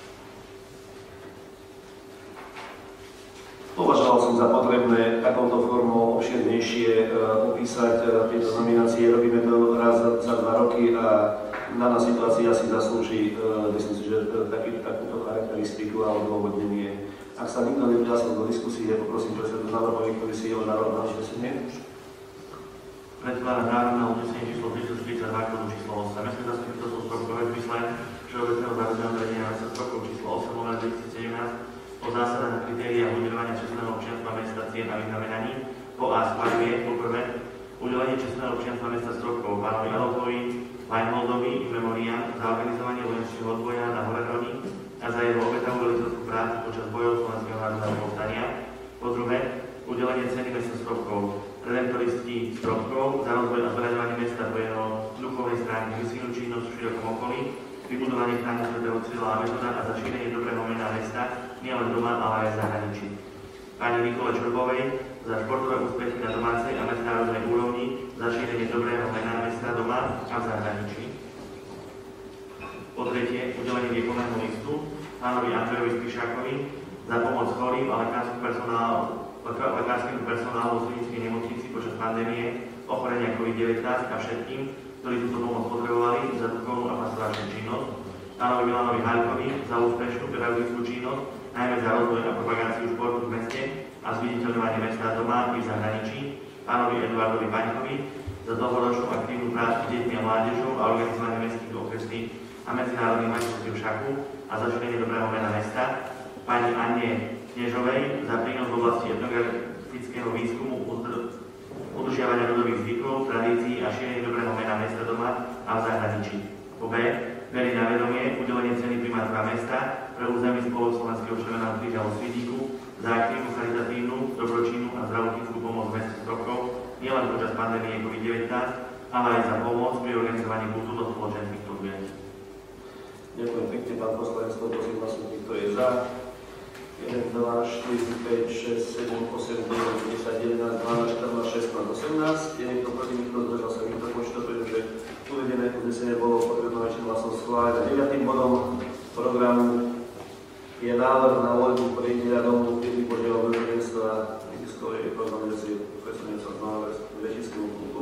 Považoval som za potrebné takouto formou obširnejšie uh, opísať uh, tieto nominácie. Robíme to raz za, za dva roky a daná situácia si zaslúži, uh, myslím si, že uh, taký, takúto charakteristiku a odôvodnenie. Ak sa nikto neprihlásil do diskusie, poprosím predsedu návrhovej komisie o národné uznesenie. Predkladám návrh na uznesenie číslo tristoštyridsaťdva, číslo osem. Mestské zastupiteľstvo Stropkov v zmysle Všeobecného záväzného zariadenia mesta Stropkov číslo osem lomeno dvetisícsedemnásť o zásadách a kritériách udeľovania čestného občianstva mesta, cien a vyznamenaní. Po A schvaľuje poprvé udeľenie čestného občianstva mesta Stropkov pánovi Adolfovi Weinholdovi in memoriam za organizovanie vojenského odboja na Horehroni a za jeho obetavú veliteľskú prácu počas bojov Slovenského národného povstania. Po druhé, udelenie ceny mesta Stropkov redemptoristi Stropkov za rozvoj a zveľaďovanie mesta po jeho duchovnej stránke, misijnú činnosť v širokom okolí, vybudovanie chrámu svätého Cyrila a Metoda a za šírenie dobrého mena mesta nielen doma, ale aj v zahraničí. Pani Nikole Čurbovej za športové úspechy na domácej a medzinárodnej úrovni za šírenie dobrého mena mesta doma a v zahraničí. Po tretie, udelenie výkonného listu pánovi Andrejovi Spišákovi za pomoc chorým a lekárskému personálu, lekárskému personálu v Svidníckej nemocnici počas pandémie ochorenia COVID devätnásť a všetkým, ktorí túto pomoc potrebovali za duchovnú a pastoračnú činnosť, pánovi Milanovi Hajkovi za úspešnú pedagogickú činnosť, najmä za rozvoj a propagáciu športu v meste a zviditeľňovanie mesta doma i v zahraničí, pánovi Eduardovi Paňkovi za dlhoročnú aktívnu prácu s deťmi a mládežou a organizovanie mestských okresných a medzinárodných majstrovstiev šachu a za šírenie dobrého mena mesta, pani Anne Knežovej za prínos v oblasti etnografického výskumu, udržiavania ľudových zvykov, tradícií a šírenie dobrého mena mesta doma a v zahraničí. Po B. Berie na vedomie udelenie ceny primátora mesta pre území spolu Slovenského červeného kríža vo Svidníku za aktívnu charitatívnu, dobročinnú a zdravotníckú pomoc v meste Stropkov nielen počas pandémie COVID devätnásť, ale aj za pomoc pri organizovaní kultúrno-spoločenských podujatí. Ďakujem pekne, pán poslanec, prosím hlasujte, kto je za. jeden, dva, štyri, päť, šesť, sedem, osem, deväť, desať, jedenásť, dvanásť, štrnásť, šestnásť, osemnásť. Je niekto proti, nikto zdržal sa, nikto konštatuje, že uvedené uznesenie bolo potrebné väčšinou hlasov schválené. Deviatým bodom programu je návrh na voľbu riaditeľa domu Pietry Božieho milosrdenstva Výskovej organizácie predsedníctva z Nového Rečického kultu.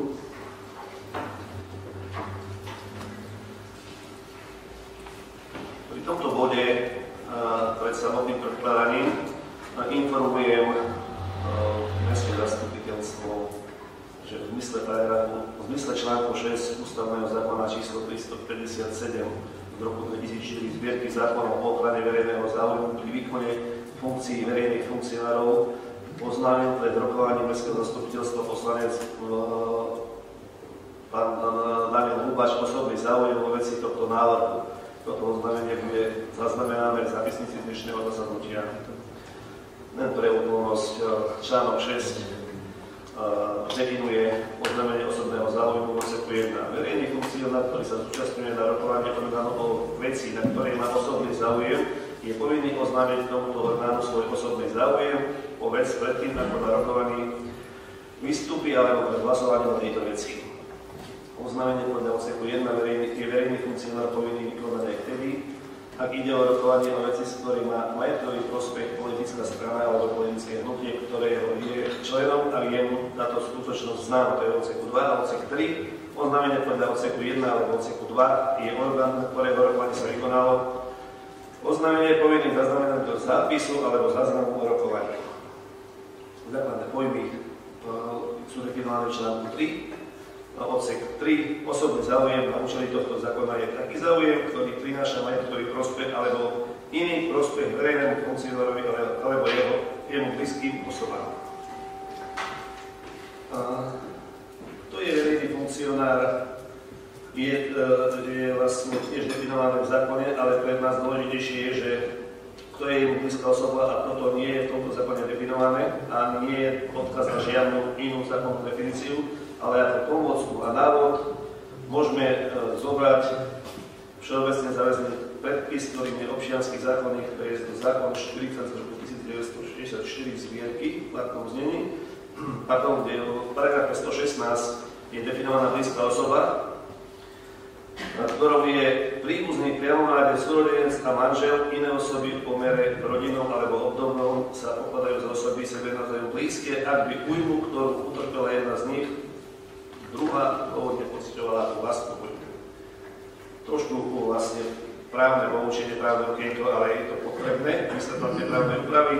Pri tomto bode pred samotným predkladaním informujem mestské zastupiteľstvo, že v zmysle paragrafu, v zmysle článku šesť ústavného zákona číslo tristopäťdesiatsedem z roku dvetisícštyri zbierky zákonov o ochrane verejného záujmu pri výkone funkcií verejných funkcionárov oznámil pred rokovaním mestského zastupiteľstva poslanec pán Daniel Hubáč osobný záujem o veci tohto návrhu. Toto oznámenie bude zaznamenané v zápisnici z dnešného zasadnutia. Len pre úplnosť článok šesť uh, definuje oznámenie osobného záujmu v odseku jeden. Verejný funkcionár, ktorý sa zúčastňuje na rokovaní orgánu o veci, na ktorej má osobný záujem, je povinný oznámiť tomuto orgánu svoj osobný záujem o vec predtým, ako na rokovaní vystúpi alebo pred hlasovaním o tejto veci. Oznámenie podľa odseku jeden je verejný funkcionár povinný vykonať aj vtedy, ak ide o rokovanie o veci, s ktorým má majetkový prospech politická strana alebo politické hnutie, ktoré je členom a je mu táto skutočnosť známa. To je odseku dva a odsek tri. Oznámenie podľa odseku jeden alebo odseku dva je orgán, ktorého rokovanie sa vykonalo. Oznámenie je povinný zaznamenať do zápisu alebo záznamu o rokovaní. Základné pojmy sú definované v článku tri. Odsek tri. Osobný záujem na účely tohto zákona je taký záujem, ktorý prináša majetkový prospech alebo iný prospech verejnému funkcionárovi alebo jeho, jemu blízkym osobám. To je verejný funkcionár, je, je vlastne tiež definované v zákone, ale pre nás dôležitejšie je, že kto je jemu blízka osoba a toto nie je v tomto zákone definované a nie je odkaz na žiadnu inú zákonnú definíciu, ale ako pomôcku a návod môžeme e, zobrať všeobecne záväzný predpis, ktorým je občiansky zákonník, to je zákon štyridsať z roku devätnásťstošesťdesiatštyri zbierky v platnom znení, pardon, kde v paragrafe sto šestnásť je definovaná blízka osoba, ktorou je príbuzný priamomárne súrodenec a manžel, iné osoby v pomere rodinou alebo obdobnou sa pokladajú za osoby sebe navzájom blízke, ak by újmu, ktorú utrpela jedna z nich, druhá pôvodne pocitovala tú vlastnú újmu. Trošku vlastne právne poučenie, právne okienko, ale je to potrebné, vysvetlenie právnej úpravy.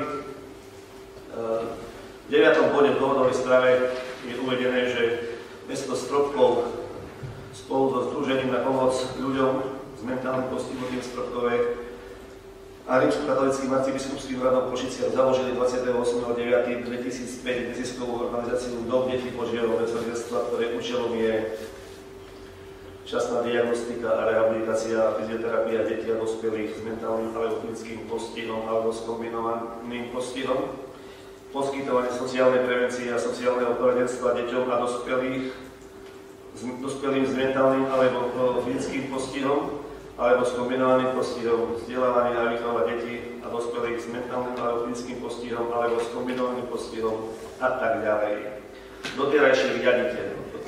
V deviatom bode v dohodovej správe je uvedené, že mesto Stropkov spolu so Združením na pomoc ľuďom s mentálnym postihnutím Stropkové a rímskokatolíckym arcibiskupským radom Košiciach založili dvadsiateho ôsmeho deviateho dvetisícpäť neziskovú organizáciu Dom detí Božieho milosrdenstva, ktoré účelom je včasná diagnostika a rehabilitácia a fyzioterapia detí a dospelých s mentálnym alebo fyzickým postihom alebo s kombinovaným postihom, poskytovanie sociálnej prevencie a sociálneho poradenstva deťom a dospelých s dospelým s mentálnym alebo fyzickým postihom alebo s kombinovaným postihom, vzdelávanie a výchova detí a dospelých s mentálnym alebo fyzickým postihom alebo s kombinovaným postihom a tak ďalej. Dotierajší riaditeľ, toto je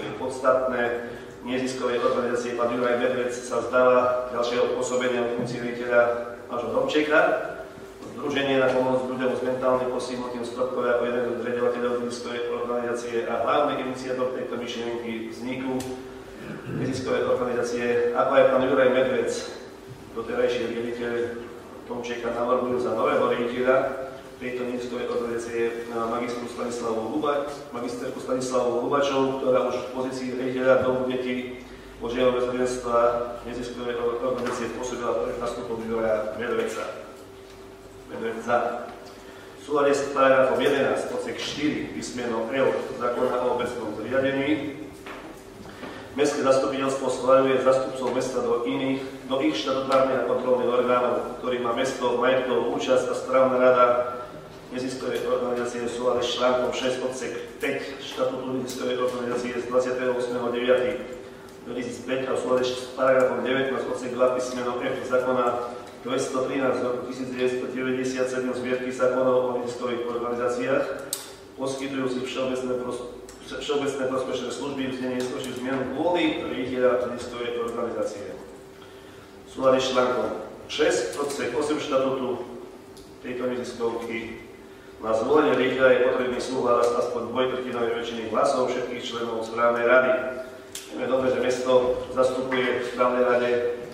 podstatné. Neziskovej organizácie pán Juraj Medvec sa vzdáva ďalšieho pôsobenia v funkcii riaditeľa nášho Domčeka. Združenie na pomoc ľuďom s mentálnym postihnutím Stropkové ako jeden z riaditeľov neziskovej organizácie a hlavný iniciátor tejto myšlienky vzniku neziskovej organizácie, ako aj pán Juraj Medvec, doterajší riaditeľ Domčeka, navrhujú za nového riaditeľa tejto neziskovej organizácie magistru Stanislavu Huba, magisterku Stanislavu Hubačov, ktorá už v pozícii riaditeľa Domu detí Božieho bezvedenstva neziskovej organizácie pôsobila pred nastupom Juraja Medveca. Medveca. V súlade s paragrafom jedenásť odsek štyri písmeno L zákona o obecnom zriadení Mestské zastupiteľstvo schvaľuje zástupcov mesta do iných, do ich štatutárnych a kontrolných orgánov, ktorý má mesto, majetkovú účasť a správna rada neziskovej organizácie v súlade s článkom šesť odsek päť štatútu neziskovej organizácie z dvadsiateho ôsmeho deviateho dvetisícpäť a v súlade s paragrafom devätnásť odsek dva písmeno F zákona dvestotrinásť z roku tisícdeväťstodeväťdesiatsedem zbierky zákonov o neziskových organizáciách poskytujúcich všeobecné prostriedky všeobecné prospešné služby v znení neskôrších zmien kvôli riaditeľa neziskovej organizácie. V súlade s článkom šesť odsek osem štatútu tejto neziskovky na zvolenie riaditeľa je potrebný súhlas aspoň dvojtretinovej väčšiny hlasov všetkých členov správnej rady. Vieme dobre, že mesto zastupuje v správnej rade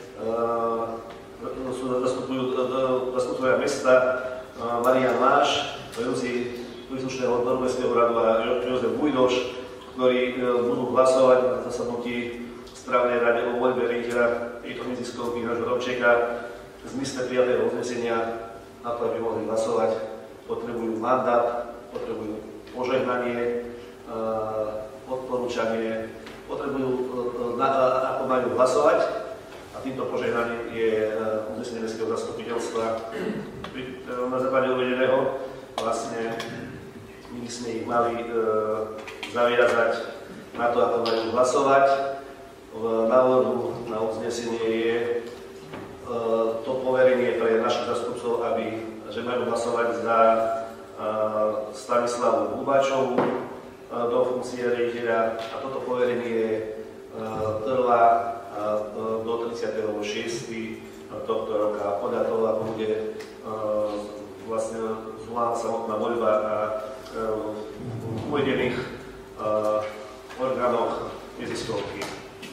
uh, zastupujú uh, zastupuje mesta uh, Marian Máš, vedúci príslušného odboru Mestského radu a Jozef Bujdoš, ktorí budú hlasovať na zasadnutí správnej rade o voľbe riaditeľa tejto neziskovky nášho Domčeka. V zmysle prijatého uznesenia, na to, aby mohli hlasovať, potrebujú mandát, potrebujú požehnanie, odporúčanie, potrebujú, ako majú hlasovať. A týmto požehnaním je uznesenie Mestského zastupiteľstva. Na základe uvedeného vlastne my sme ich mali e, zaviazať na to, ako majú hlasovať. V návodu na uznesenie je e, to poverenie pre našich zastupcov, aby, že majú hlasovať za e, Stanislavu Hubačovu e, do funkcie riaditeľa a toto poverenie e, trvá e, do tridsiateho šiesteho tohto roka. Podľa toho, ako bude e, vlastne zvolená samotná voľba a v uvedených uh, orgánoch neziskovky.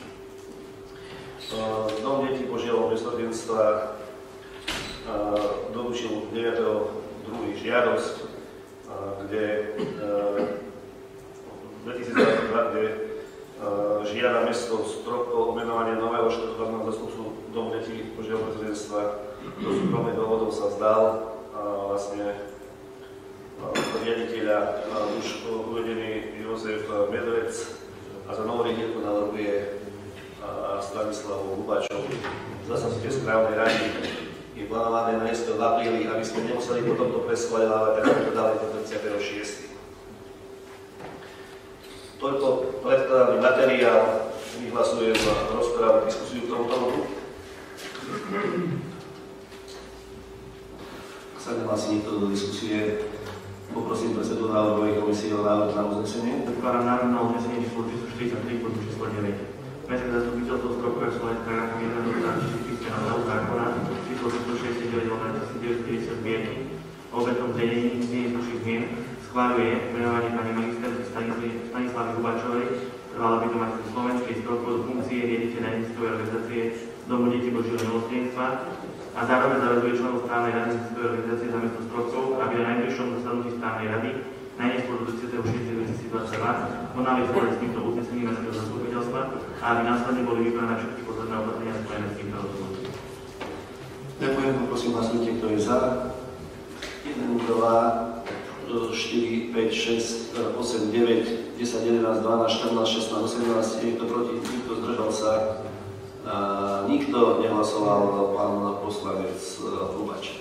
Uh, Dom detí Božieho bezvedenstva uh, doručil deviateho druhého žiadosť, uh, kde uh, dvetisícdvadsaťdva, kde uh, žiada mesto Stropkov o menovanie nového štatutárneho zástupcu Dom detí Božieho bezvedenstva. Do súkromných dôvodov sa vzdal uh, vlastne riaditeľa už uvedený Jozef Medvec a za novú riaditeľku navrhuje Stanislavu Hubačov. Zasadnutie správnej rady je plánované na jeseň v apríli, aby sme nemuseli potom to preschvaľovať, tak to dali do tridsiateho šiesteho Toľko predkladaný materiál, vyhlasujem rozprávu, diskusiu k tomuto bodu. Ak sa nehlasí niekto do diskusie, poprosím predsedu návrhovej komisie o návrh na uznesenie. Predkladám návrh na uznesenie číslo tristoštyridsaťtri pod číslo deväť. Mestské zastupiteľstvo Stropkové v súlade s paragrafom jeden číslo písmeno zákona číslo tristošesťdesiatdeväť lomeno devätnásťstodeväťdesiatdeväť o obecnom zriadení neziskových zmien schváľuje menovanie pani magisterky Stanislavy Hubačovej, trvalá bytomasť Slovenskej Stropkov do funkcie riaditeľa neziskovej organizácie Domu detí Božieho milosrdenstva a zároveň zavezuje členov správnej rady neziskovej organizácie za mesto Stropkov, aby na najbližšom zasadnutí správnej rady najneskôr do tridsiateho šiesteho dvetisícdvadsaťdva konali v súlade s týmto uznesením Mestského zastupiteľstva a aby následne boli vykonané všetky potrebné opatrenia spojené s týmto rozhodnutím. Ďakujem, poprosím hlasujte, kto je za. jeden, dva, štyri, päť, šesť, osem, deväť, desať, jedenásť, dvanásť, štrnásť, šestnásť, osemnásť, niekto proti, nikto zdržal sa. A nikto nehlasoval, pán poslanec Hubač.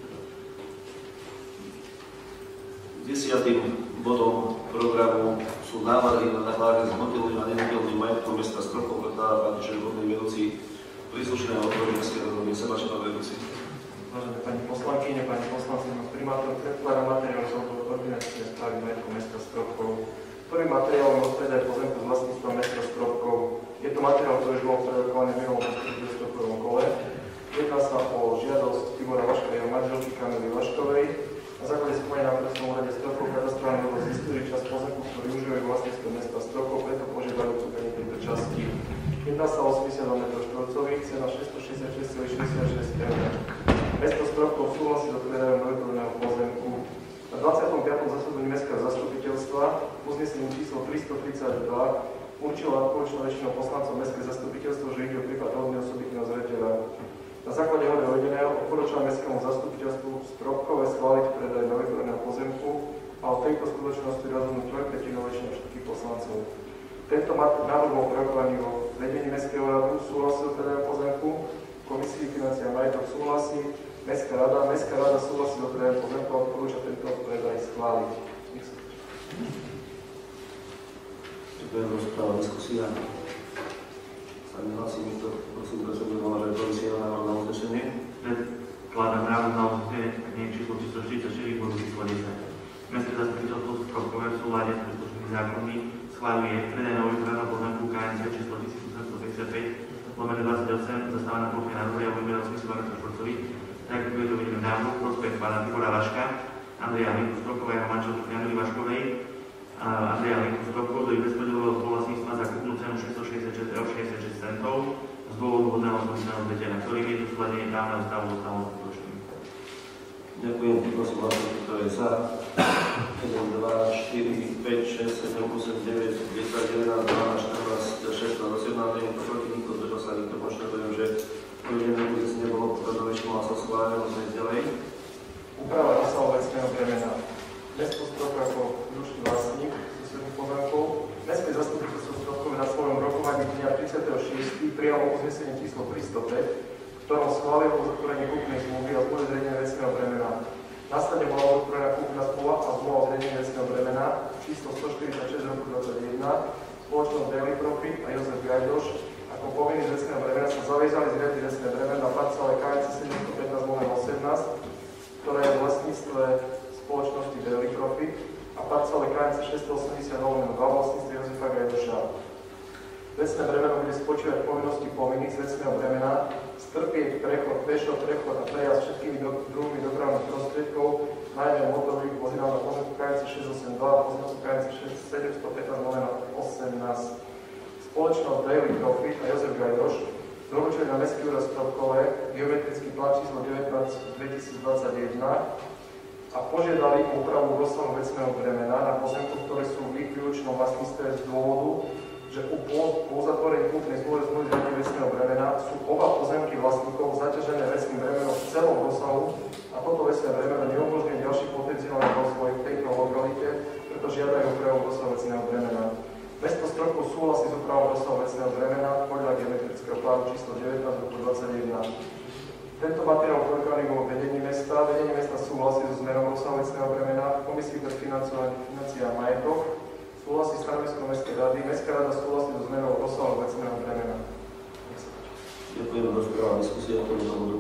Desiatým bodom programu sú návrhy na nakládanie s hmotným a nehmotným majetkom mesta Stropkov, predkladá pán Červodný vedúci príslušného odboru Mestského rady. Seba čo vedúci. Vážené pani poslankyne, pani poslanci, primátor predkladá materiál z odboru koordinácie správy majetku mesta Stropkov Prvým materiálom o predaj pozemku z vlastníctva mesta Stropkov. Je to materiál, ktorý už bol prerokovaný v minulom prvom kole. Jedná sa o žiadosť Tibora Vaška a jeho manželky Kamily Vaškovej. Na základe spomenia na Okresnom úrade Stropkov katastrálny obor zistili časť pozemku, ktorý užívajú vlastníctvo mesta Stropkov, preto požiadali odkúpenie tejto časti. Jedná sa o osemdesiatdva metrov štvorcových, cena šesťstošesťdesiatšesť celá šesťdesiatšesť eur. Mesto Stropkov súhlasí so predajom novotvorného pozemku. Na dvadsiatom piatom zasadnutí mestského zastupiteľstva uznesením číslo tristotridsaťdva určilo nadpolovičnou väčšinou poslancov mestské zastupiteľstvo, že ide o prípad hodný osobitného zreteľa. Na základe hore uvedeného odporúčam mestskému zastupiteľstvu Stropkové schváliť predaj novotvorného pozemku a o tejto skutočnosti rozhodnúť štvorpätinovou väčšinou všetkých poslancov. Tento návrh bol prerokovaný vo vedení mestského radu, súhlasí s predajom pozemku, komisii financia majetok súhlasí, mestská rada, mestská rada súhlasí s predajom pozemku a odporúča tento predaj schváliť. Ďakujem, rozpráva, diskusia. Sa nehlasí nikto, prosím, procedúru, že komisia na návrh na uznesenie. Predkladám návrh na uznesenie číslo tristoštyridsaťštyri bodu číslo desať. Mestské zastupiteľstvo Stropkové v súlade s príslušnými zákonmi schváľuje predaj novotvorného pozemku ká en cé číslo tisícosemstopäťdesiatpäť lomeno dvadsaťosem zastávaná plocha na dvore a výmera osemdesiatdva metrov štvorcových, tak ako je to uvedené v návrhu, prospech pána Tibora Vaška, Andreja Linku Stropkova a jeho manželky Kamily Vaškovej, Andreja Linku Stropkov do ich bezpodielového spoluvlastníctva za kúpnu cenu šesťstošesťdesiatšesť eur šesťdesiatšesť centov z dôvodu hodného osobitného zreteľa, ktorým je dosúladenie právneho stavu so stavom skutočným. Ďakujem, prosím vás, kto je za. jeden, dva, štyri, päť, šesť, sedem, osem, deväť, desať, jedenásť, dvanásť, štrnásť, šestnásť, osemnásť, nikto proti, nikto zdržal sa, nikto konštatujem, že uvedené uznesenie nebolo potrebné väčšinou hlasov schválené, môžeme ísť ďalej. Úprava rozsahu vecného bremena. Mesto Stropkov ako družný vlastník susedných pozemkov. Mestské zastupiteľstvo Stropkov na svojom rokovaní dňa tridsiateho šiesteho prijalo uznesenie číslo tristopäť, v ktorom schválilo uzatvorenie kúpnej zmluvy a zmluvy zriadenia vecného bremena. Následne bola uzatvorená kúpna zmluva a zmluva o zriadení vecného bremena číslo stoštyridsaťšesť roku dvadsaťjeden. Spoločnosť Daily Profit a Jozef Gajdoš ako povinný z vecného bremena sa zaviazali zriadiť vecné bremeno na parcele ká en cé sedemstopätnásť lomeno osemnásť, ktorá je v vlastníctve spoločnosti Daily Profit a parcele ká en cé šesťstoosemdesiat lomeno dva v vlastníctve Jozefa Gajdoša. Vecné bremeno bude spočívať povinnosti povinných z vecného bremena strpieť prechod, pešo, prechod a prejazd všetkými do, druhými dopravných prostriedkov, najmä motorových vozidel na pozemku ká en cé šesťstoosemdesiatdva a pozemku ká en cé sedemstopätnásť lomeno osemnásť. Spoločnosť Daily Profit a Jozef Gajdoš doručili na Mestský úrad Stropkové geometrický plán číslo devätnásť dvetisícdvadsaťjeden a požiadali úpravu rozsahu vecného bremena na pozemku, ktoré sú v ich výlučnom vlastníctve z dôvodu, že u po, po uzatvorení kúpnej zmluvy zmluvy zriadenia vecného bremena sú oba pozemky vlastníkov zaťažené vecným bremenom v celom rozsahu a toto vecné bremeno neumožňuje ďalší potenciálny rozvoj v tejto lokalite, preto žiadajú úpravu rozsahu vecného bremena. Mesto Stropkov súhlasí s úpravou rozsahu vecného bremena podľa geometrického plánu číslo devätnásť roku dvadsaťjeden. Tento materiál prerokovaný vo vedení mesta. Vedenie mesta súhlasí so zmenou rozsahu vecného bremena, komisii pre financia a majetok súhlasí stanovisko Mestskej rady, Mestská rada súhlasí so zmenou rozsahu vecného bremena. Ďakujem, rozpráva, diskusia k tomuto bodu.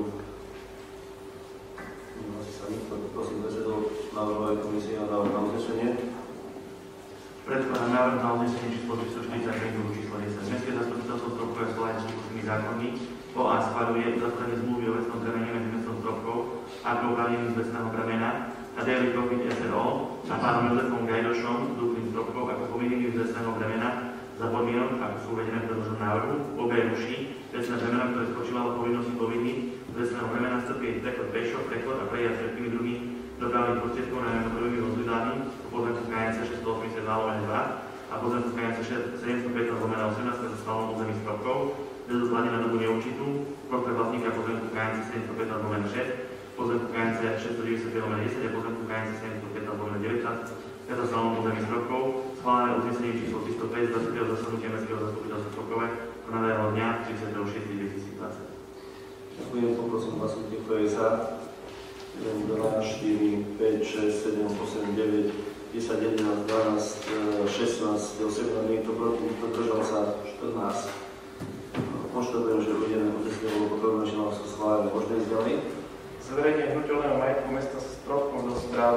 Nehlasí sa nikto, prosím predsedov návrhovej komisie a návrh na uznesenie. Predkladám návrh na uznesenie číslo tristoštyridsaťpäť bodu číslo desať. Mestské zastupiteľstvo Stropkové v súlade s príslušnými zákonmi po a schvaľuje uzatvorenie zmluvy o vecnom bremene medzi mestom Stropkov a oprávnením z vecného bremena a Daily Profit es er ó a pánom Jozefom Gajdošom z Dublin Stropkov ako povinnými z vecného bremena za podmienok, ako sú uvedené v predloženom návrhu, obe ruší vecné bremeno, ktoré spočívalo povinnosti povinných z vecného bremena strpieť prechod pešo, prechod a prejazd všetkými druhými dopravných prostriedkov na motorovými vozidlami po pozemku ká en cé šesťstoosemdesiatdva lomeno dva a pozemku ká en cé sedemstopätnásť lomeno osemnásť za schválenom území Stropkov bez odkladu na dobu neurčitú, prospech vlastníka pozemku ká en cé sedemstopätnásť lomeno šesť, pozemku ká en cé šesťstodeväťdesiatpäť lomeno desať a pozemku ká en cé sedemstopätnásť lomeno devätnásť za schválenom území Stropkov, schválené uznesenie číslo tristopäť z dvadsiateho zasadnutia Mestského zastupiteľstva Stropkové konaného dňa tridsiateho šiesteho dvetisícdvadsať. Ďakujem, poprosím vás, kto je za. jeden, dva, štyri, päť, šesť, sedem, osem, deväť, desať, jedenásť, dvanásť, šestnásť, osemnásť, niekto proti, nikto zdržal sa, štrnásť. Konštatujem, že uvedené uznesenie bolo potrebné, že mal sa schválené. Môžeme ísť ďalej? Zverejnenie hnutelného majetku mesta Stropkov do správy.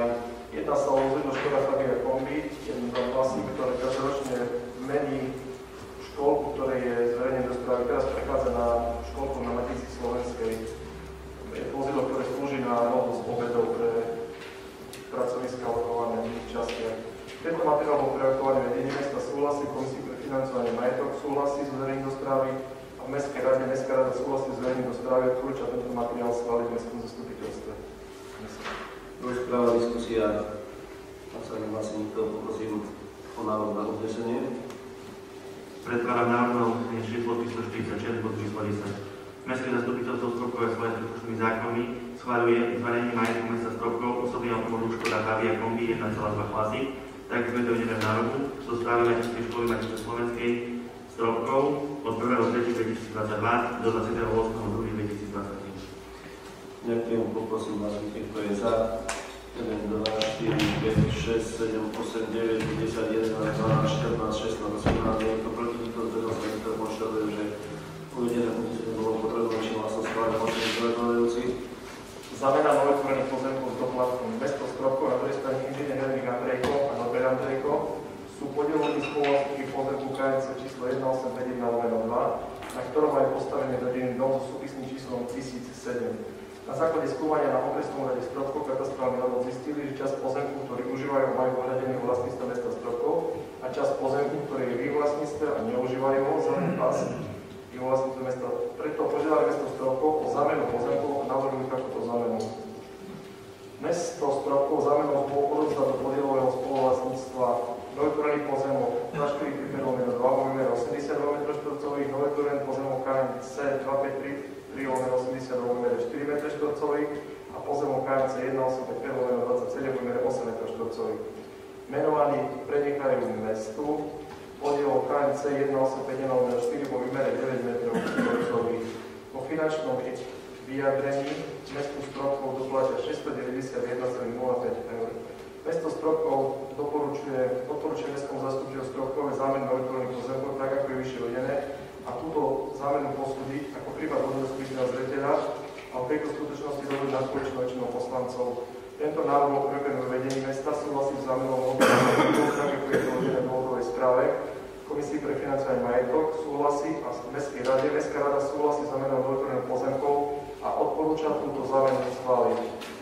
Jedná sa o vozidlo Škoda Fabia Kombi, jeden vlastník, ktorý každoročne mení školku, ktoré je zverejnené do správy, teraz prechádza na školku na Matici Slovenskej. Je to vozidlo, ktoré slúži na novoz obedov pre pracoviska alokované v ich častiach. Tento materiál bol projektovaný vedenie mesta, súhlasí Komisii pre financovanie majetok, súhlasí s zverejnením do správy a v Mestskej rade Mestská rada súhlasí s zverejnením do správy a odporúča tento materiál schváliť v mestskom zastupiteľstve. Rozpráva, diskusia. Ak sa nehlási nikto, poprosím o návrh na uznesenie. Predkladám návrh na uznesenie číslo štyridsaťšesť, bod číslo desať. Mestské zastupiteľstvo Stropkové svoje príslušnými zákonmi schvaľuje zverejnenie majetku mesta Stropkov osobný automobil Škoda Fabia Kombi jeden celá dva klasy, tak sme to vidíme v nároku, zo správy Materskej školy Matice Slovenskej Stropkov od prvého tretieho dvetisícdvadsaťdva do dvadsiateho ôsmeho druhého dvetisícdvadsaťtri. Ďakujem, poprosím vás, kto je za. jeden, dva, štyri, päť, šesť, sedem, osem, deväť, desať, jedenásť, dvanásť, štrnásť, šestnásť, osemnásť, niekto proti, nikto zdržal sa, nikto konštatuje, že uvedené uznesenie bolo potrebné, čím hlasom schválené, môžeme predkladajúci. Zamena novotvorených pozemkov s doplatkom. Mesto Stropkov na druhej strane inžinier Henrik Andrejko a Norbert Andrejko sú podieloví spoluvlastníky pozemku K N C číslo jeden osem päť jeden lomeno dva, na ktorom majú postavený rodinný dom so súpisným číslom tisíc sedem. Na základe skúmania na okresnom rade Stropkov katastrálny odbor zistili, že časť pozemku, ktorý užívajú, majú ohľadený vlastníctve mesta Stropkov a časť pozemku, ktorý je v ich vlastníctve a neužívajú ho, zelený pás je vlastníctve mesta. Preto požiadali mesto Stropkov o zámenu pozemkov a navrhujú takúto zámenu. Mesto Stropkov zámenou bolo odovzdať do podielového spoluvlastníctva novotvorený pozemok dva štyri tri päť lomeno dva vo výmere osemdesiatdva metrov štvorcových, novotvorený pozemok K N C dva päť tri tri lomeno osemdesiatdva vo výmere štyri metre štvorcových a pozemok K N C jeden osem päť päť lomeno dvadsaťsedem vo výmere osem metrov štvorcových. Menovaní prenechajú mestu podiel K N C jeden osem päť jeden lomeno štyri vo výmere deväť metrov štvorcových. Po finančnom vyjadrení mestu Stropkov doplatia šesťstodeväťdesiatjeden celá nula päť eur. Mesto Stropkov doporučuje, odporúčuje mestskému zastupiteľstvu Stropkové zámenu novotvorených pozemkov, tak ako je vyššie uvedené, a túto zámenu posúdiť ako prípad vodného zreteľa a v tejto skutočnosti dovolí nadpoločnou väčšinou poslancov. Tento návrh o prevedenom vedení mesta súhlasí s zámenou mobilných tak ako je to uvedené v dôvodovej správe. Komisii pre financovanie majetok súhlasí a v Mestskej rade. Mestská rada súhlasí s zámenou novotvorených pozemkov a odporúča túto zámenu schváliť.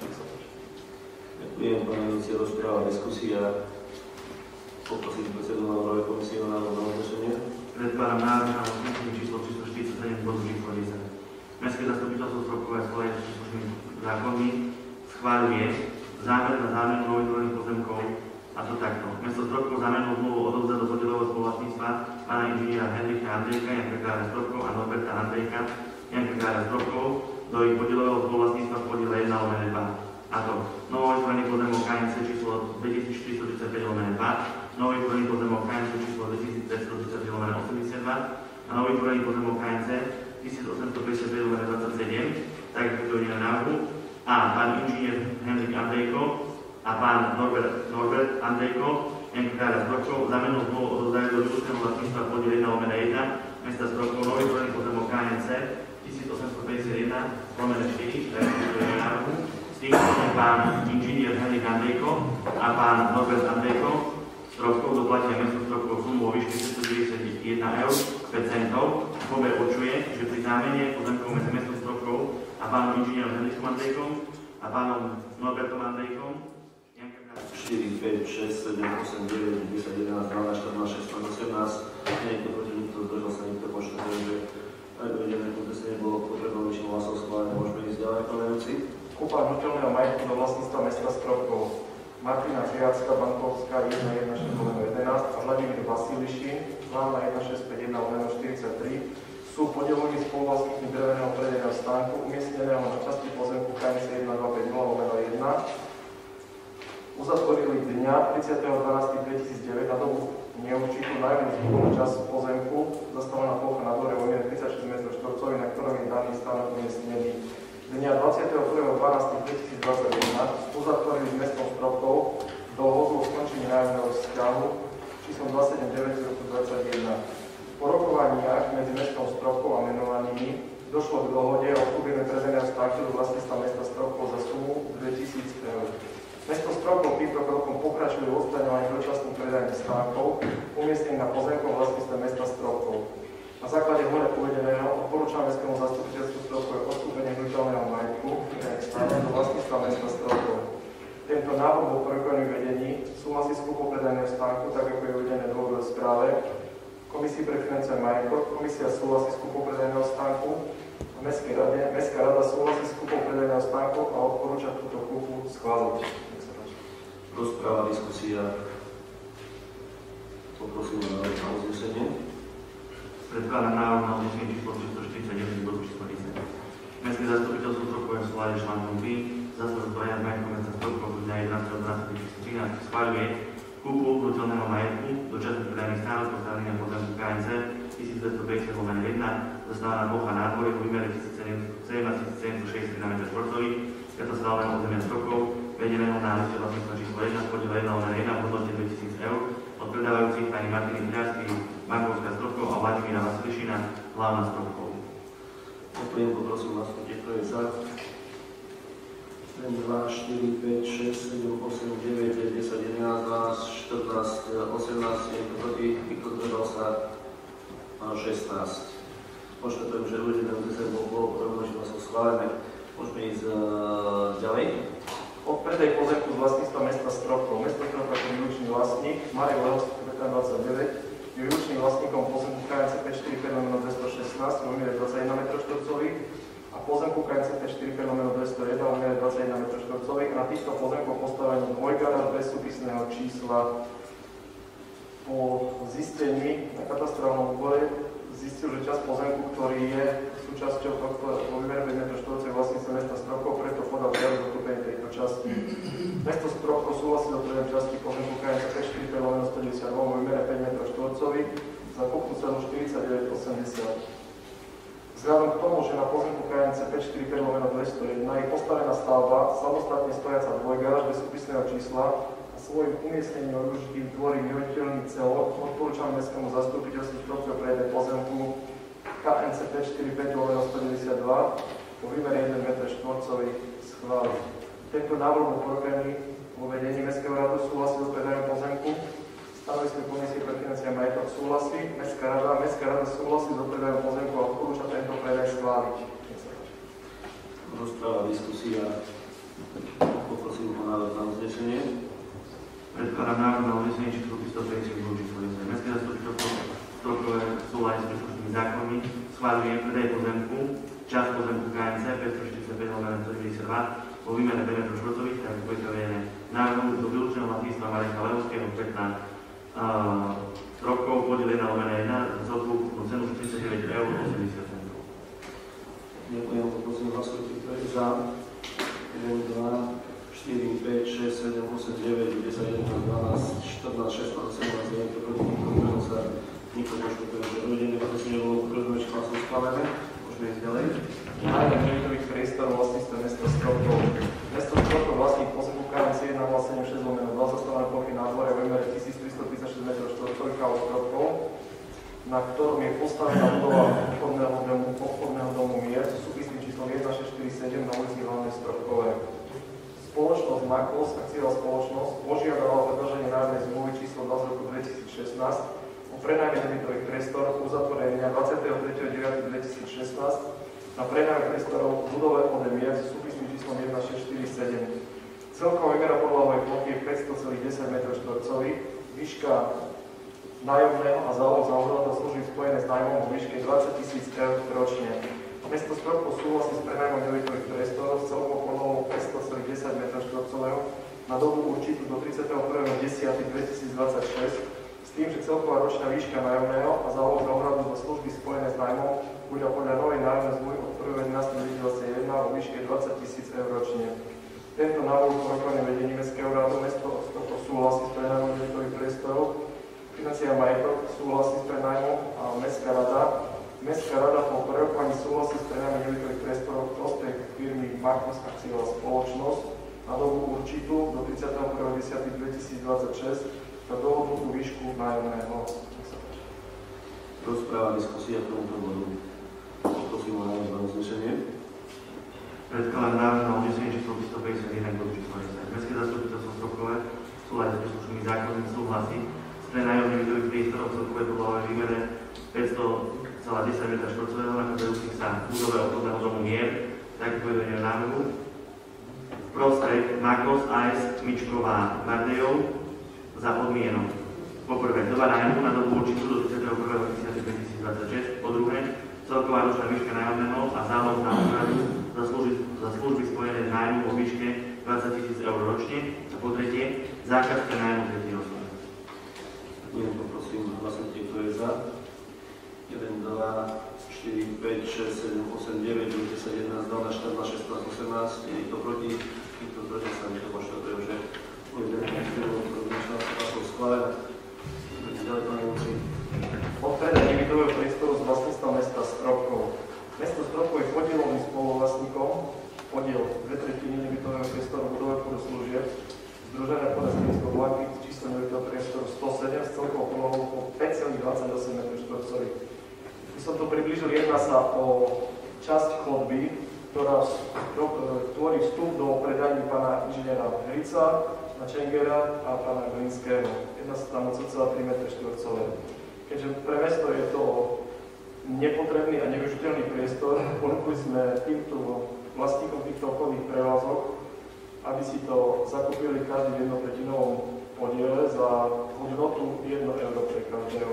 Ďakujem, pani minister, rozpráva, diskusia. Poprosím predsedu návrhovej komisie o návrh na uznesenie. Predkladám návrh na uznesenie číslo tristodštyridsaťsedem, bod číslo desať. Mestské zastupiteľstvo Stropkové svoje príslušnými zákonmi schváľuje zámer na zámenu novotvorených pozemkov, a to takto. Mesto Stropkov zámenu zmluvu odovzdá do podielového spoluvlastníctva pána inžiniera Henrika Andrejka, Janka Kára Stropkov a Norberta Andrejka, Janka Kára Stropkov do ich podielového spoluvlastníctva v podiele jeden lomeno dva. A to novotvorený pozemok K N C číslo dvetisícštyristotridsaťpäť lomeno dva, novotvorený pozemok K N C číslo dvetisícpäťstotridsaťpäť lomeno osemdesiatdva a novotvorený pozemok K N C tisícosemstopäťdesiatpäť lomeno dvadsaťsedem, tak ako to je na návrhu, a pán inžinier Henrik Andrejko a pán Norbert, Norbert Andrejko, Janka Kára Stropkov, zámenu zmluvu odovzdajú do výlučného vlastníctva v podiele jeden lomeno jeden mesta Stropkov, novotvorený pozemok K N C tisícosemstopäťdesiatjeden lomeno štyri, tak ako to je na návrhu, s tým, že pán inžinier Henrik Andrejko a pán Norbert Andrejko Stropkov doplatia mesto Stropkov sumu vo výške šesťstodeväťdesiatjeden eur päť centov. Pomer určuje, že pri zámene pozemkov medzi mestom Stropkov a pánom inžinierom Henrikom Andrejkom a pánom Norbertom Andrejkom štyri, päť, šesť, sedem, osem, deväť, desať, jedenásť, dvanásť, štrnásť, šestnásť, osemnásť. Niekto proti, nikto zdržal sa, nikto konštatuje, že aj dovedené uznesenie bolo potrebné väčšinou hlasov schválené. Môžeme ísť ďalej, konajúci. Kúpa hnutelného majetku do vlastníctva mesta Stropkov. Martina Žiacka, Bankovská jeden jeden šesť jedenásť a Vladimír Vasilišin, známa jeden šesť päť jeden lomeno štyridsaťtri, sú podielovými spoluvlastníkmi dreveného predajného stánku umiestneného na časti pozemku K N C jeden dva päť nula lomeno jeden. Uzatvorili dňa tridsiateho decembra dvetisícdeväť na dobu neurčitú najmä zmluvnú časť pozemku, zastavená plocha na dvore vo miere tridsaťšesť metrov štvorcových, na ktorom je daný stánok umiestnený. Dňa dvadsiateho prvého decembra dvetisícdvadsaťjeden uzatvorili s mestom Stropkov dohodu o skončení nájomného vzťahu číslom dvadsaťsedem deväť roku dvadsaťjeden. Po rokovaniach medzi mestom Stropkov a menovanými došlo k dohode o odkúpení predajného stánku do vlastníctva mesta Stropkov za sumu dvetisíc eur. Mesto Stropkov týmto krokom pokračuje v odstraňovaní dočasných predajných stánkov umiestnených na pozemkoch vlastníctve mesta Stropkov. Na základe hore uvedeného odporúčam mestskému zastupiteľstvu Stropkov odstúpenie hnutelného majetku do vlastníctva mesta Stropkov. Tento návrh bol prvýkrát vedení súhlasí s kúpou predajného stánku, tak ako je uvedené v dôvodovej správe Komisii pre financie majetkov. Komisia súhlasí s kúpou predajného stánku. V Mestskej rade Mestská rada súhlasí s kúpou predajného stánku a odporúča túto kúpu schváliť. Rozpráva, diskusia. Poprosím o návrh na uznesenie. Predkladám návrh na uznesenie číslo tristoštyridsaťdeväť bodu číslo desať. Mestské zastupiteľstvo Stropkov v súlade s článkom tri zásadu zbrojenia majetkom mesta Stropkov z dňa jedenásteho decembra dvetisíctrinásť schvaľuje kúpu hnutelného majetku dočasných predajných stánov postavených na pozemku ká en cé tisícdvestopäťdesiat lomeno jedna zastávaná plocha nádvorie v výmere sedemnásť tisíc sedemsto šesťdesiat na meter štvorcový katastrálneho územia Stropkov vedeného na liste vlastníctva číslo jeden v podiele jeden lomeno jedna v hodnote dvetisíc eur od predávajúcich pani Martiny Kľarsky, Bankovská Stropkov a Vladimíra Vasilišina, hlavná Stropkov. Ďakujem, poprosím vás, kto je za. jeden, dva, štyri, päť, šesť, sedem, osem, deväť, desať, jedenásť, dvanásť, štrnásť, osemnásť, jeden proti, nikto zdržal sa, šestnásť. Konštatujem, že uvedené uznesenie bolo rovnočne sú schválené. Môžeme ísť uh, ďalej. Od predaj pozemku z vlastníctva mesta Stropkov. Mesto Stropkov ako výlučný vlastník, Marek Lehovský, dvadsaťdeväť, je výlučným vlastníkom pozemku ká en cé päťstoštyridsaťpäť lomeno dvestošestnásť v výmere dvadsaťjeden metrov štvorcových a pozemku ká en cé päťstoštyridsaťpäť lomeno dvestojeden v výmere dvadsaťjeden metrov štvorcových a na týchto pozemkoch postavený dvojgaráž bez súpisného čísla. Po zistení na katastrálnom úbore zistil, že časť pozemku, ktorý je súčasťou tohto vo výmere päť metrov štvorcových vlastníctva mesta Stropkov, preto podal žiadosť o kúpenie tejto časti. Mesto Stropkov súhlasí do prvej časti pozemku ká en cé päťstoštyridsaťpäť lomeno stodeväťdesiatdva vo výmere päť metrov štvorcových za kúpnu cenu štyridsaťdeväť osemdesiat. Vzhľadom k tomu, že na pozemku ká en cé päťstoštyridsaťpäť lomeno dvestojeden je postavená stavba samostatne stojaca dvojgaráž bez súpisného čísla a svojim umiestnením odružitým tvorí neoddeliteľný celok, odporúčam mestskému zastupiteľstvu Stropkov predaj pozemku ká en cé päťstoštyridsaťpäť lomeno stodeväťdesiatdva vo výmere jeden meter štvorcový schváliť. Tento návrh bol porobený vo vedení Mestského radu súhlasí s predajom pozemku. Stanovisko Komisie pre financie a majetok súhlasí. Mestská rada, Mestská rada súhlasí s predajom pozemku a odporúča tento predaj schváliť. Rozpráva, diskusia. Poprosím o návrh na uznesenie. Predkladám návrh na uznesenie číslo tristopäťdesiat bodu číslo desať. Mestské zastupiteľstvo Stropkov v súlade s príslušnými zákonmi schváľuje predaj pozemku, časť pozemku ká en cé päťstoštyridsaťpäť lomeno stodeväťdesiatdva vo výmere päť metrov štvorcových, tak ako je návrhu do výlučného vlastníctva Mareka Lehovského pätnásť uh, rokov podiel jeden lomeno jedna za celkovú kúpnu cenu tridsaťdeväť eur osemdesiat centov. Ďakujem, poprosím vás, kto je za. jeden, dva, štyri, päť, šesť, sedem, osem, deväť, desať, jedenásť, dvanásť, štrnásť, šestnásť, osemnásť, deväť, proti, nikto zdržal sa, nikto poštúpil, že uvedené uznesenie bolo prvýkrát hlasov schválené. Môžeme ísť ďalej. Nájom nebytových priestorov vlastníctve mesta Stropkov. Mesto Stropkov vlastní pozemku ká en cé jeden nula sedem šesť lomeno dva zastávané plochy nádvoria v výmere tisíctristotridsaťšesť metrov štvorcových ká ó Stropkov, na ktorom je postavená budova obchodného domu, obchodného domu Mier s súpisným číslom jeden šesť štyri sedem na ulici Hlavnej Stropkovej. Spoločnosť Makos, akciová spoločnosť, požiadala o predĺženie nájomnej zmluvy číslo dva z roku dvetisícšestnásť o prenajme nebytových priestorov uzatvorenia dvadsiateho tretieho deviateho dvetisícšestnásť na prenajme priestorov v budove ode Mier s súpisným číslom jeden šesť štyri sedem. Celková výmera podlahovej plochy je päťsto celých desať metrov štvorcových, výška nájomného a záloh za úhradové služby spojené s nájmom vo výške dvadsať tisíc eur ročne. Mesto Stropkov súhlasí s prenajmom nebytových priestorov s celkovou podlohou päťsto celých desať metrov štvorcových na dobu určitú do tridsiateho prvého októbra dvetisícdvadsaťšesť s tým, že celková ročná výška nájomného a záloh za úhradu za služby spojené s nájmom bude podľa novej nájomnej zmluvy od prvého jedenásteho dvetisícdvadsaťjeden vo výške dvadsať tisíc eur ročne. Tento návrh po rokovaní vedení Mestského radu mesto Stropkov súhlasí s prenajmom nebytových priestorov. Financia a majetok súhlasí s prenajmom a Mestská rada. Mestská rada po prerokovaní súhlasí s prenajmom nebytových priestorov v prospech firmy Makos akciová spoločnosť na dobu určitú do tridsiateho prvého októbra dvetisícdvadsaťšesť za dohodnutú výšku nájomného. Rozpráva, diskusia k tomuto bodu. Poprosím o návrh na uznesenie. Predkladám návrh na uznesenie číslo tristopäťdesiatjeden bodu číslo desať. Mestské zastupiteľstvo budove obchodného domu Mier, tak uvedenia návrhu. Prospekt Makos á es Mičková Bardejov za podmienok. Po prvé, doba nájmu na dobu určitú do tridsiateho prvého októbra dvetisícdvadsaťšesť. Po druhé, celková ročná výška nájomného a záloh na úhradu za služby, za služby spojené s nájmu vo výške dvadsať tisíc eur ročne. A po tretie, zákaz pre nájmu tretej osoby. Nie, poprosím hlasujte, kto je za. jeden, dva, štyri, päť, šesť, sedem, osem, deväť, desať, jedenásť, dvanásť, štrnásť, šestnásť, osemnásť. Je nikto proti? Nikto proti sa mi to pošľaduje, že uvedené členstvo schválené. Ďalej, pán Júci. Odpredaj nebytového priestoru z vlastníctva mesta Stropkov. Mesto Stropkov je podielovým spoluvlastníkom, podiel dve tretiny nebytového priestoru budove obchodu služieb, združené podľa Strednícko Blanky, číslo nebytového priestoru sto sedem s celkovou polohou po päť celá dvadsaťosem metrov štvorcových. Keď som to priblížil, jedná sa o časť chodby, ktorá tvorí vstup do predajní pána inžiniera Hrica, na Čengera a pána Glinského. Jedná sa tam o cca tri metre štvorcové. Keďže pre mesto je to nepotrebný a nevyužiteľný priestor, ponúkli sme týmto vlastníkom týchto obchodných prevádzok, aby si to zakúpili každý v jednotretinovom podiele za hodnotu jedno euro pre každého.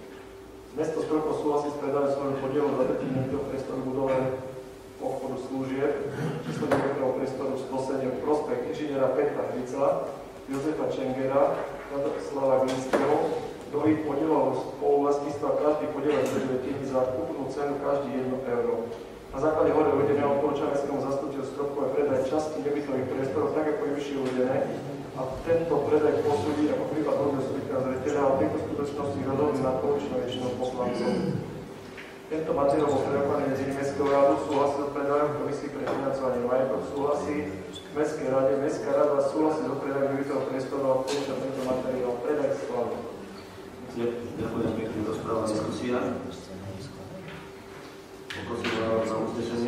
Mesto Stropkov súhlasí s predajom svojho podielu za tretinu toho priestoru budove obchodu služieb, číslo nebytového priestoru sto sedem, prospekt inžiniera Petra Hrica, Jozefa Čengera, Slava Glinského, do ich podielov spoluvlastníctva každý podiel z za kúpnu cenu každý jedno euro. Na základe hore uvedeného odporúča mestskému zastupiteľu Stropkové predaj časti nebytových priestorov, tak ako je vyššie uvedené, a tento predaj posúdi ako prípad hodného subjekta zreteľa a tejto skutočnosti rozhodne na pouličnou väčšinou poslancov. Tento materiál bol prerokovaný medzi Mestského radu, súhlasí s predajom komisii pre financovanie majetkov, súhlasí Mestskej rade, Mestská rada súhlasí s predajom nebytového priestoru a pouliča tento materiál predaj schválený. Ďakujem pekne, rozpráva diskusia. Poprosím vás za uznesenie.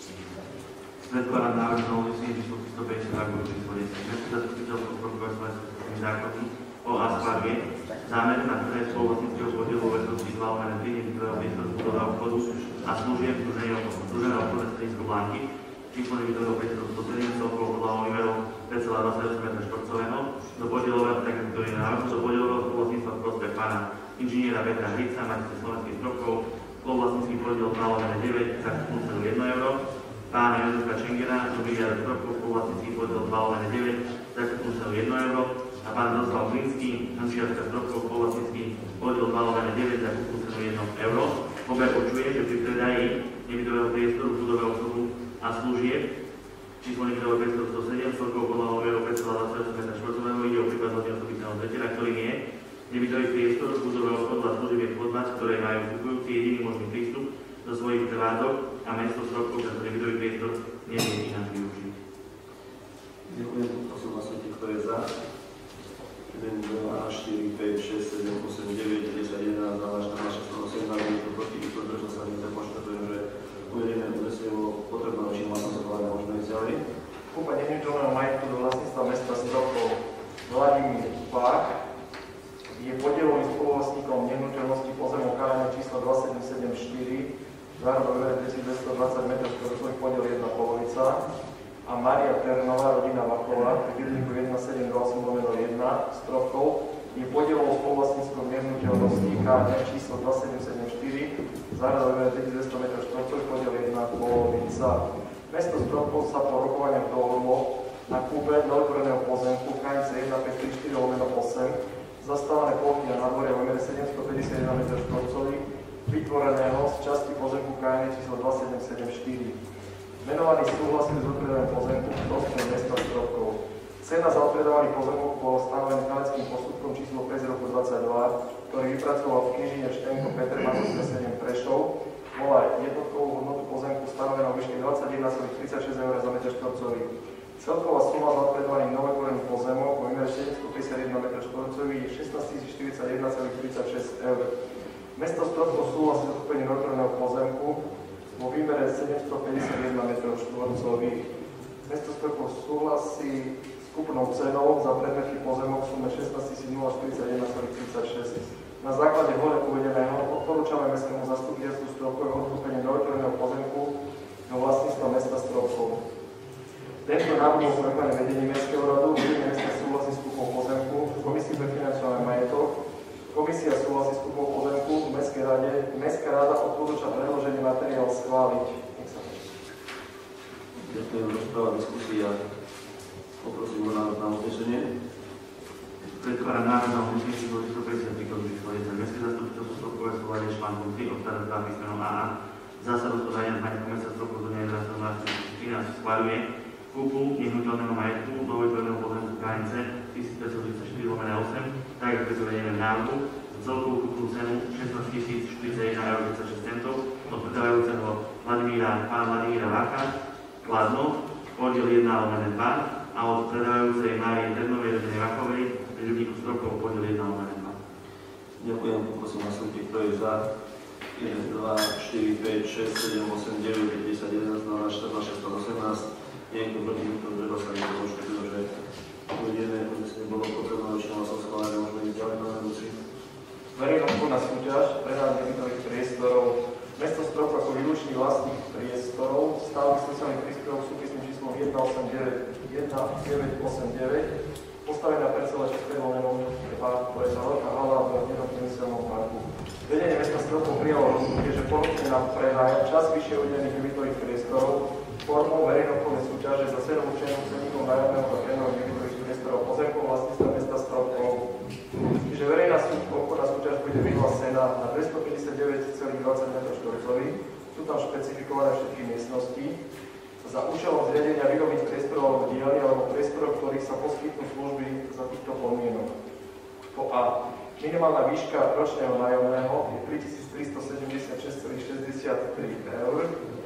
Predkladám návrh na uznesenie číslo tristopäťdesiatdva číslo desať. Mestské zastupiteľstvo Stropkové slovenským zákonom o ASPARvie zámer na ktoré spoluvlastníckeho podielu vo veľkosti dva lomeno tri nebytového priestoru budova obchodu a služieb združeného obchodné Strednícko Blanky, číslo nebytového priestoru sto sedem, celkovou podľahou výmerov päť celá dvadsaťosem metra štvorcového, do podielového, tak ako to je návrh, do podielového spoluvlastníctva v prospech pána inžiniera Petra Hrica, majiteľa Slovenských Stropkov, spoluvlastnícky podiel dva lomeno deväť, tak cenu jedno euro, pána Jozefa Čengera, do miliarda Stropkov, spoluvlastnícky podiel dva lomeno deväť, tak cenu jedno euro, a pán Roslav Glinský, Hančiarska Stropkov, spoluvlastnícky podiel dva lomeno deväť, tak cenu jedno euro. Obe určuje, že pri predaji nebytového priestoru budove obchodu a služieb číslo nebytového priestoru sto sedem, celkovou podľahou výmerov päť celá dvadsaťosem metra štvorcového ide o prípad hodného osobitného zreteľa, ktorým je nebytový priestor budove obchodu a služieb podľa, ktoré majú kupujúci jediný možný prístup do svojich prevádzok a mesto Stropkov tento nebytový priestor nevie ináč využiť. Ďakujem, prosím vás, kto je za. jeden, dva, štyri, päť, šesť, sedem, osem, deväť, desať, jedenásť, dvanásť, štrnásť, šestnásť, osemnásť, nikto proti, nikto zdržal sa, nikto pošťatujem, že uvedené uznesenie bolo potrebné väčšinou hlasov schválené, možno ísť ďalej. Kúpa nevyužiteľného majetku do vlastníctva mesta Stropkov Vladimír Pák je podielovým spoluvlastníkom nehnuteľnosti pozemov ká en číslo dva sedem sedem štyri, zároveň dvetisícdvestodvadsať metrov štvorcových, podiel jedna polovica, a Mária Ternová, rodina Vaková, pri bydlíku jeden sedem dva osem lomeno jedna Stropkov je podielovou spoluvlastníctvom nehnuteľnosti ká en číslo dva sedem sedem štyri, zároveň dvetisícdvesto metrov štvorcových, podiel jedna polovica. Mesto Stropkov sa po rokovaniach dohodlo na kúpe novotvoreného pozemku ká en cé jedna päť tri štyri lomeno osem, zastávané plochy a nádvoria v výmere sedemstopäťdesiatjeden metrov štvorcových, vytvoreného z časti pozemku ká en číslo dva sedem sedem štyri. Menovaný súhlasí s odpredaním pozemku v prospech mesta Stropkov. Cena za odpredávaný pozemok bol stanovený znaleckým postupkom číslo päť z roku dvadsaťdva, ktorý vypracoval inžinier Štenko Peter Matovská sedem Prešov. Bola jednotkovú hodnotu pozemku stanovená v výške dvadsaťjeden celá tridsaťšesť eur za meter štvorcový. Celková suma za odpredávaný novotvorený pozemok vo výmere sedemstopäťdesiatjeden metrov štvorcových je šestnásťtisíc štyridsaťjeden celá tridsaťšesť eur. Mesto Stropkov súhlasí s odkúpením novotvoreného pozemku vo výmere sedemstopäťdesiatjeden metrov štvorcových. Mesto Stropkov súhlasí s kúpnou cenou za predmetný pozemok v sume šestnásťtisíc štyridsaťjeden celá tridsaťšesť Na základe hore uvedeného odporúčame mestskému zastupiteľstvu Stropkov odkúpenie dvojitvorného pozemku do vlastníctva mesta Stropkov. Tento návrh bol prekonaný vedení Mestského radu, vedenie mesta súhlasí s kúpou pozemku, Komisii pre financovanie majetok, Komisia súhlasí s kúpou pozemku v Mestskej rade, Mestská rada odporúča predložený materiál schváliť. Nech sa páči. Ďakujem, rozpráva, diskusia. Poprosím o návrh na uznesenie. Predkladám návrh na uznesenie číslo tristopäťdesiattri, číslo jeden. Mestské zastupiteľstvo Stropkové súhlasí s článkom tri odstavec dva písmenom á á. Zásadu hospodárenia s majetkom mesta Stropkov do dňa jedenásteho marca dvetisíctrinásť schvaľuje kúpu nehnuteľného majetku dvojitvorného pozemku K N C tisícpäťstotridsaťštyri lomeno osem, tak ako je to vedené v návrhu, za celkovú kúpnu cenu šestnásť tisíc štyridsaťjeden eur tridsaťšesť centov od predávajúceho Vladimíra, pána Vladimíra Vácha, Kladno, podiel jeden lomeno dva a od predávajúcej Márie Ternovej rodenej Váchovej, ľudníku Stropkov, podiel jeden lomeno dva. Ďakujem, poprosím na súdky, kto je za. jeden, dva, štyri, päť, šesť, sedem, osem, deväť, desať, jedenásť, dvanásť, štrnásť, šestnásť, osemnásť. Niekto proti nikto, treba sa niekto zložke, pretože uvedené uznesenie bolo potrebné väčšinou hlasov schválené, môžeme ísť ďalej na vedúci. Verejnoprávna súťaž, predaj nebytových priestorov. Mesto Stropkov ako výlučný vlastník priestorov, stály sociálnych príspevok súpisným číslom jeden osem deväť osem deväť, postavená parcela šesť lomeno dva, to je tá veľká hala v jednotlivom parku. Vedenie mesta Stropkov prijalo rozhodnutie, že ponúkne na prenájom čas vyššie uvedených nebytových priestorov formou verejnoprávnej súťaže za cenu určenú cenníkom nájomného a prenájom nebytových priestorov pozemkov vlastníctva mesta Stropkov. Čiže verejná obchodná súťaž bude vyhlásená na dvestopäťdesiatdeväť celá dvadsať metrov štvorcových. Sú tam špecifikované všetky miestnosti. Za účelom zriadenia výrobných priestorov alebo dielní alebo priestorov, ktorých sa poskytnú služby za týchto podmienok. Po A. Minimálna výška ročného nájomného je tritisíctristosedemdesiatšesť celá šesťdesiattri eur.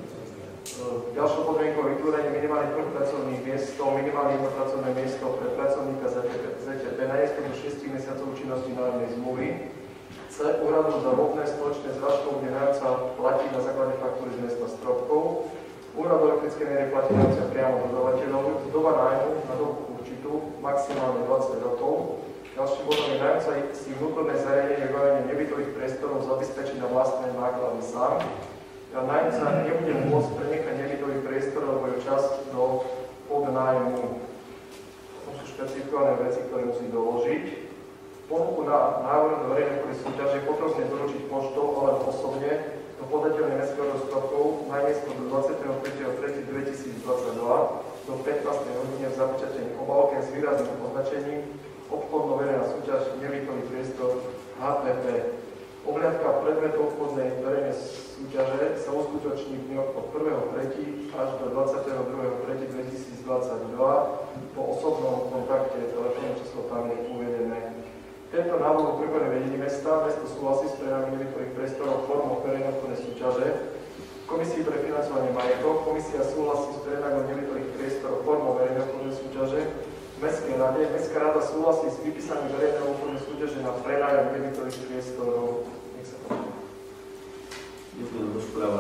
Ďalšou podmienkou vytvorenie minimálnych troch pracovných miest, minimálne jedno pracovné miesto pre pracovníka zet té pé na jesť do šesť mesiacov účinnosti nájomnej zmluvy. C. Úhradu za rovné spoločné zrážkou, kde nájomca platí na základe faktúry z mesta Stropkov. Úhradu elektrickej energie platí nájomca priamo dodávateľov. Doba nájmu na dobu určitú, maximálne dvadsať rokov. Ďalším bodom je nájomca si vnútorné zariadenie vybavenie nebytových priestorov zabezpečiť na vlastné náklady sám. Nájomca nebude môcť prenechať nebytový priestor alebo jeho časť do podnájmu. To sú špecifikované veci, ktoré musí doložiť. Ponuku na návrh do verejnej súťaže potrebne doručiť poštou alebo osobne do podateľnej mestského Stropkov najneskôr do dvadsiateho tretieho tretieho dvetisícdvadsaťdva do pätnástej hodiny v zapečatenej obálke s výrazným označením obchodno verejná súťaž nebytový priestor há té pé. Obhliadka predmetu obchodnej verejnej súťaže sa uskutoční v dňoch od prvého tretieho až do dvadsiateho druhého tretieho dvetisícdvadsaťdva po osobnom kontakte, telefónne číslo tam je uvedené. Tento návrh pripravené vedení mesta, mesto súhlasí s prenájmom nebytových priestorov formou verejnej obchodnej súťaže, Komisii pre financovanie majetok, komisia súhlasí s prenájmom nebytových priestorov formou verejnej obchodnej súťaže, v Mestskej rade, Mestská rada súhlasí s vypísaním verejnej obchodnej súťaže na prenájom nebytových priestorov. Nech sa páči. Ďakujem, rozpráva.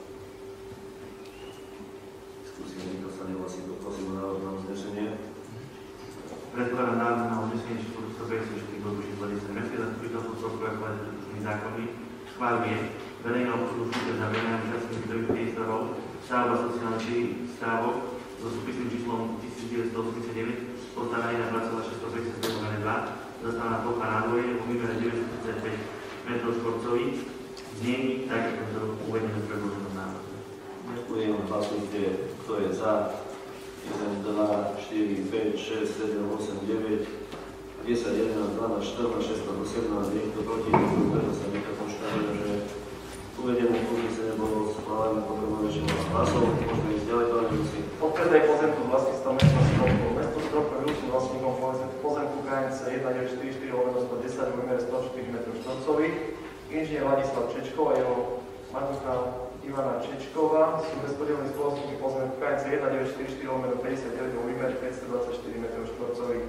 Skúsim, nikto sa nehlasí, poprosím o návrh na uznesenie. Predkladám návrh na uznesenie číslo tristopäťdesiatštyri bodu číslo desať. Mestské zastupiteľstvo Stropkové schváľuje príslušný zákony, schváľuje verejnú obchodnú súťaž na prenájom časti nebytových priestorov, stavba sociálnych stávok so súpisným číslom tisícdeväťstoosemdesiatdeväť, postavený na parcela šesťstopäťdesiatsedem lomeno dva, zastavená plocha na dvoje vo výmere deväťstotridsaťpäť metrov štvorcových, znení tak, ako to uvedené v predloženom návrhu. Ďakujem, hlasujte, kto je za. jeden, dva, štyri, päť, šesť, sedem, osem, deväť, desať, jedenásť, dvanásť, štrnásť, šestnásť, osemnásť, niekto proti, niekto preto sa niekto konštatuje, že uvedené uznesenie bolo schválené potrebné väčšinou hlasov. Môžeme ísť ďalej, pán Jussi. Odpredaj pozemku vlastníctva mesta Stropkov. Mesto Stropkov je výlučným vlastníkom pozemku K N C jeden deväť štyri štyri lomeno stodesať vo výmere stoštyri metrov štvorcových. Inžinier Ladislav Čečkov a jeho manželka Ivana Čečková sú bezpodielní spoločníky pozemku K N C jeden deväť štyri štyri lomeno päťdesiatdeväť vo výmere päťstodvadsaťštyri metrov štvorcových.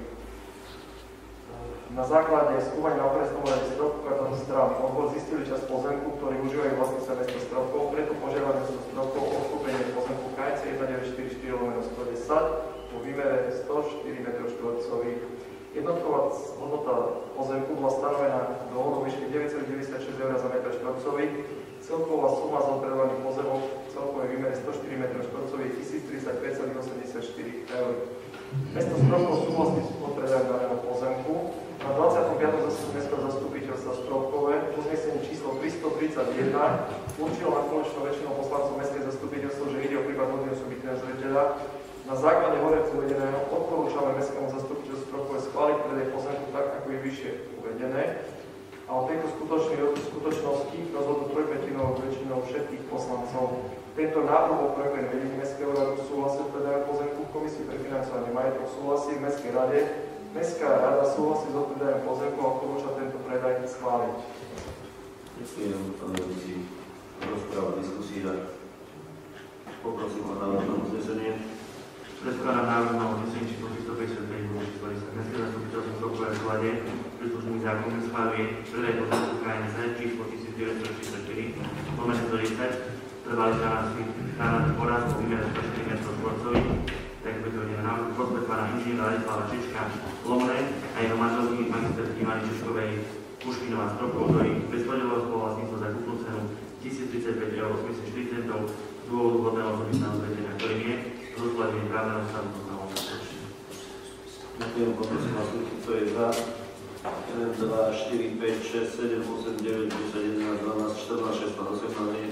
Na základe skúmania na okresnom úrade Stropkov katastrálny odbor zistili časť pozemku, ktorý užívajú vlastníci mesta Stropkov, preto požiadali mesto Stropkov o odkúpenie pozemku K N C jeden deväť štyri štyri lomeno stodesať vo výmere stoštyri metrov štvorcových. Jednotková hodnota pozemku bola stanovená dohodou výšky deväť celá deväťdesiatšesť eur za metr štvorcový. Celková suma za odpredovaný pozemok celkovej výmere sto štyri metrov štvorcových tisíctridsaťpäť celá osemdesiatštyri eur. Mesto Stropkov súhlasí s odpredaním daného pozemku. Na dvadsiatom piatom zasadnutí Mestského zastupiteľstva Stropkové v uznesení číslo tristotridsaťjeden určilo na konečnú väčšinu poslancov Mestské zastupiteľstvo, že ide o prípad hodného osobitného zreteľa. Na základe hore uvedeného odporúčame Mestskému zastupiteľstvu Stropkové schváliť predaj pozemku tak, ako je vyššie uvedené. A o tejto skutočnosti rozhodnú trojpätinovou väčšinou všetkých poslancov. Tento návrh o projekte vedení Mestského radu súhlasí s predajom pozemku v Komisii pre financovanie majetkov súhlasí v Mestskej rade. Mestská rada súhlasí s odpredajom pozemku a odporúča tento predaj schváliť. Ďakujem, pán vedúci. Rozpráva, diskusia. Poprosím o návrh na uznesenie. Predkladám návrh na uznesenie číslo tristopäťdesiatpäť číslo desať. Mestské zastupiteľstvo Stropkové v súlade s príslušnými zákonmi schváľuje predaj pozemku K N Z číslo tisícdeväťstoštyridsaťštyri lomeno deväťdesiat trvalý stránací poraz vo výmere sto štyri metrov štvorcových, tak by to vedieť návrh prospech pána inžiniera Ladislava Čečka Lomne a jeho manželky magisterky Mary Češkovej Puškinová Stropkovej bez podielového spoluvlastníctva za kúpnu cenu tisíctridsaťpäť eur osemdesiatštyri centov z dôvodu vhodného osobitného zvedenia, ktorým je rozhľadenie právneho stavu doznávania spoločne. Ďakujem, poprosím vás, kto je za. jeden, dva, štyri, päť, šesť, sedem, osem, deväť, desať, jedenásť, dvanásť, štrnásť, šestnásť, osemnásť,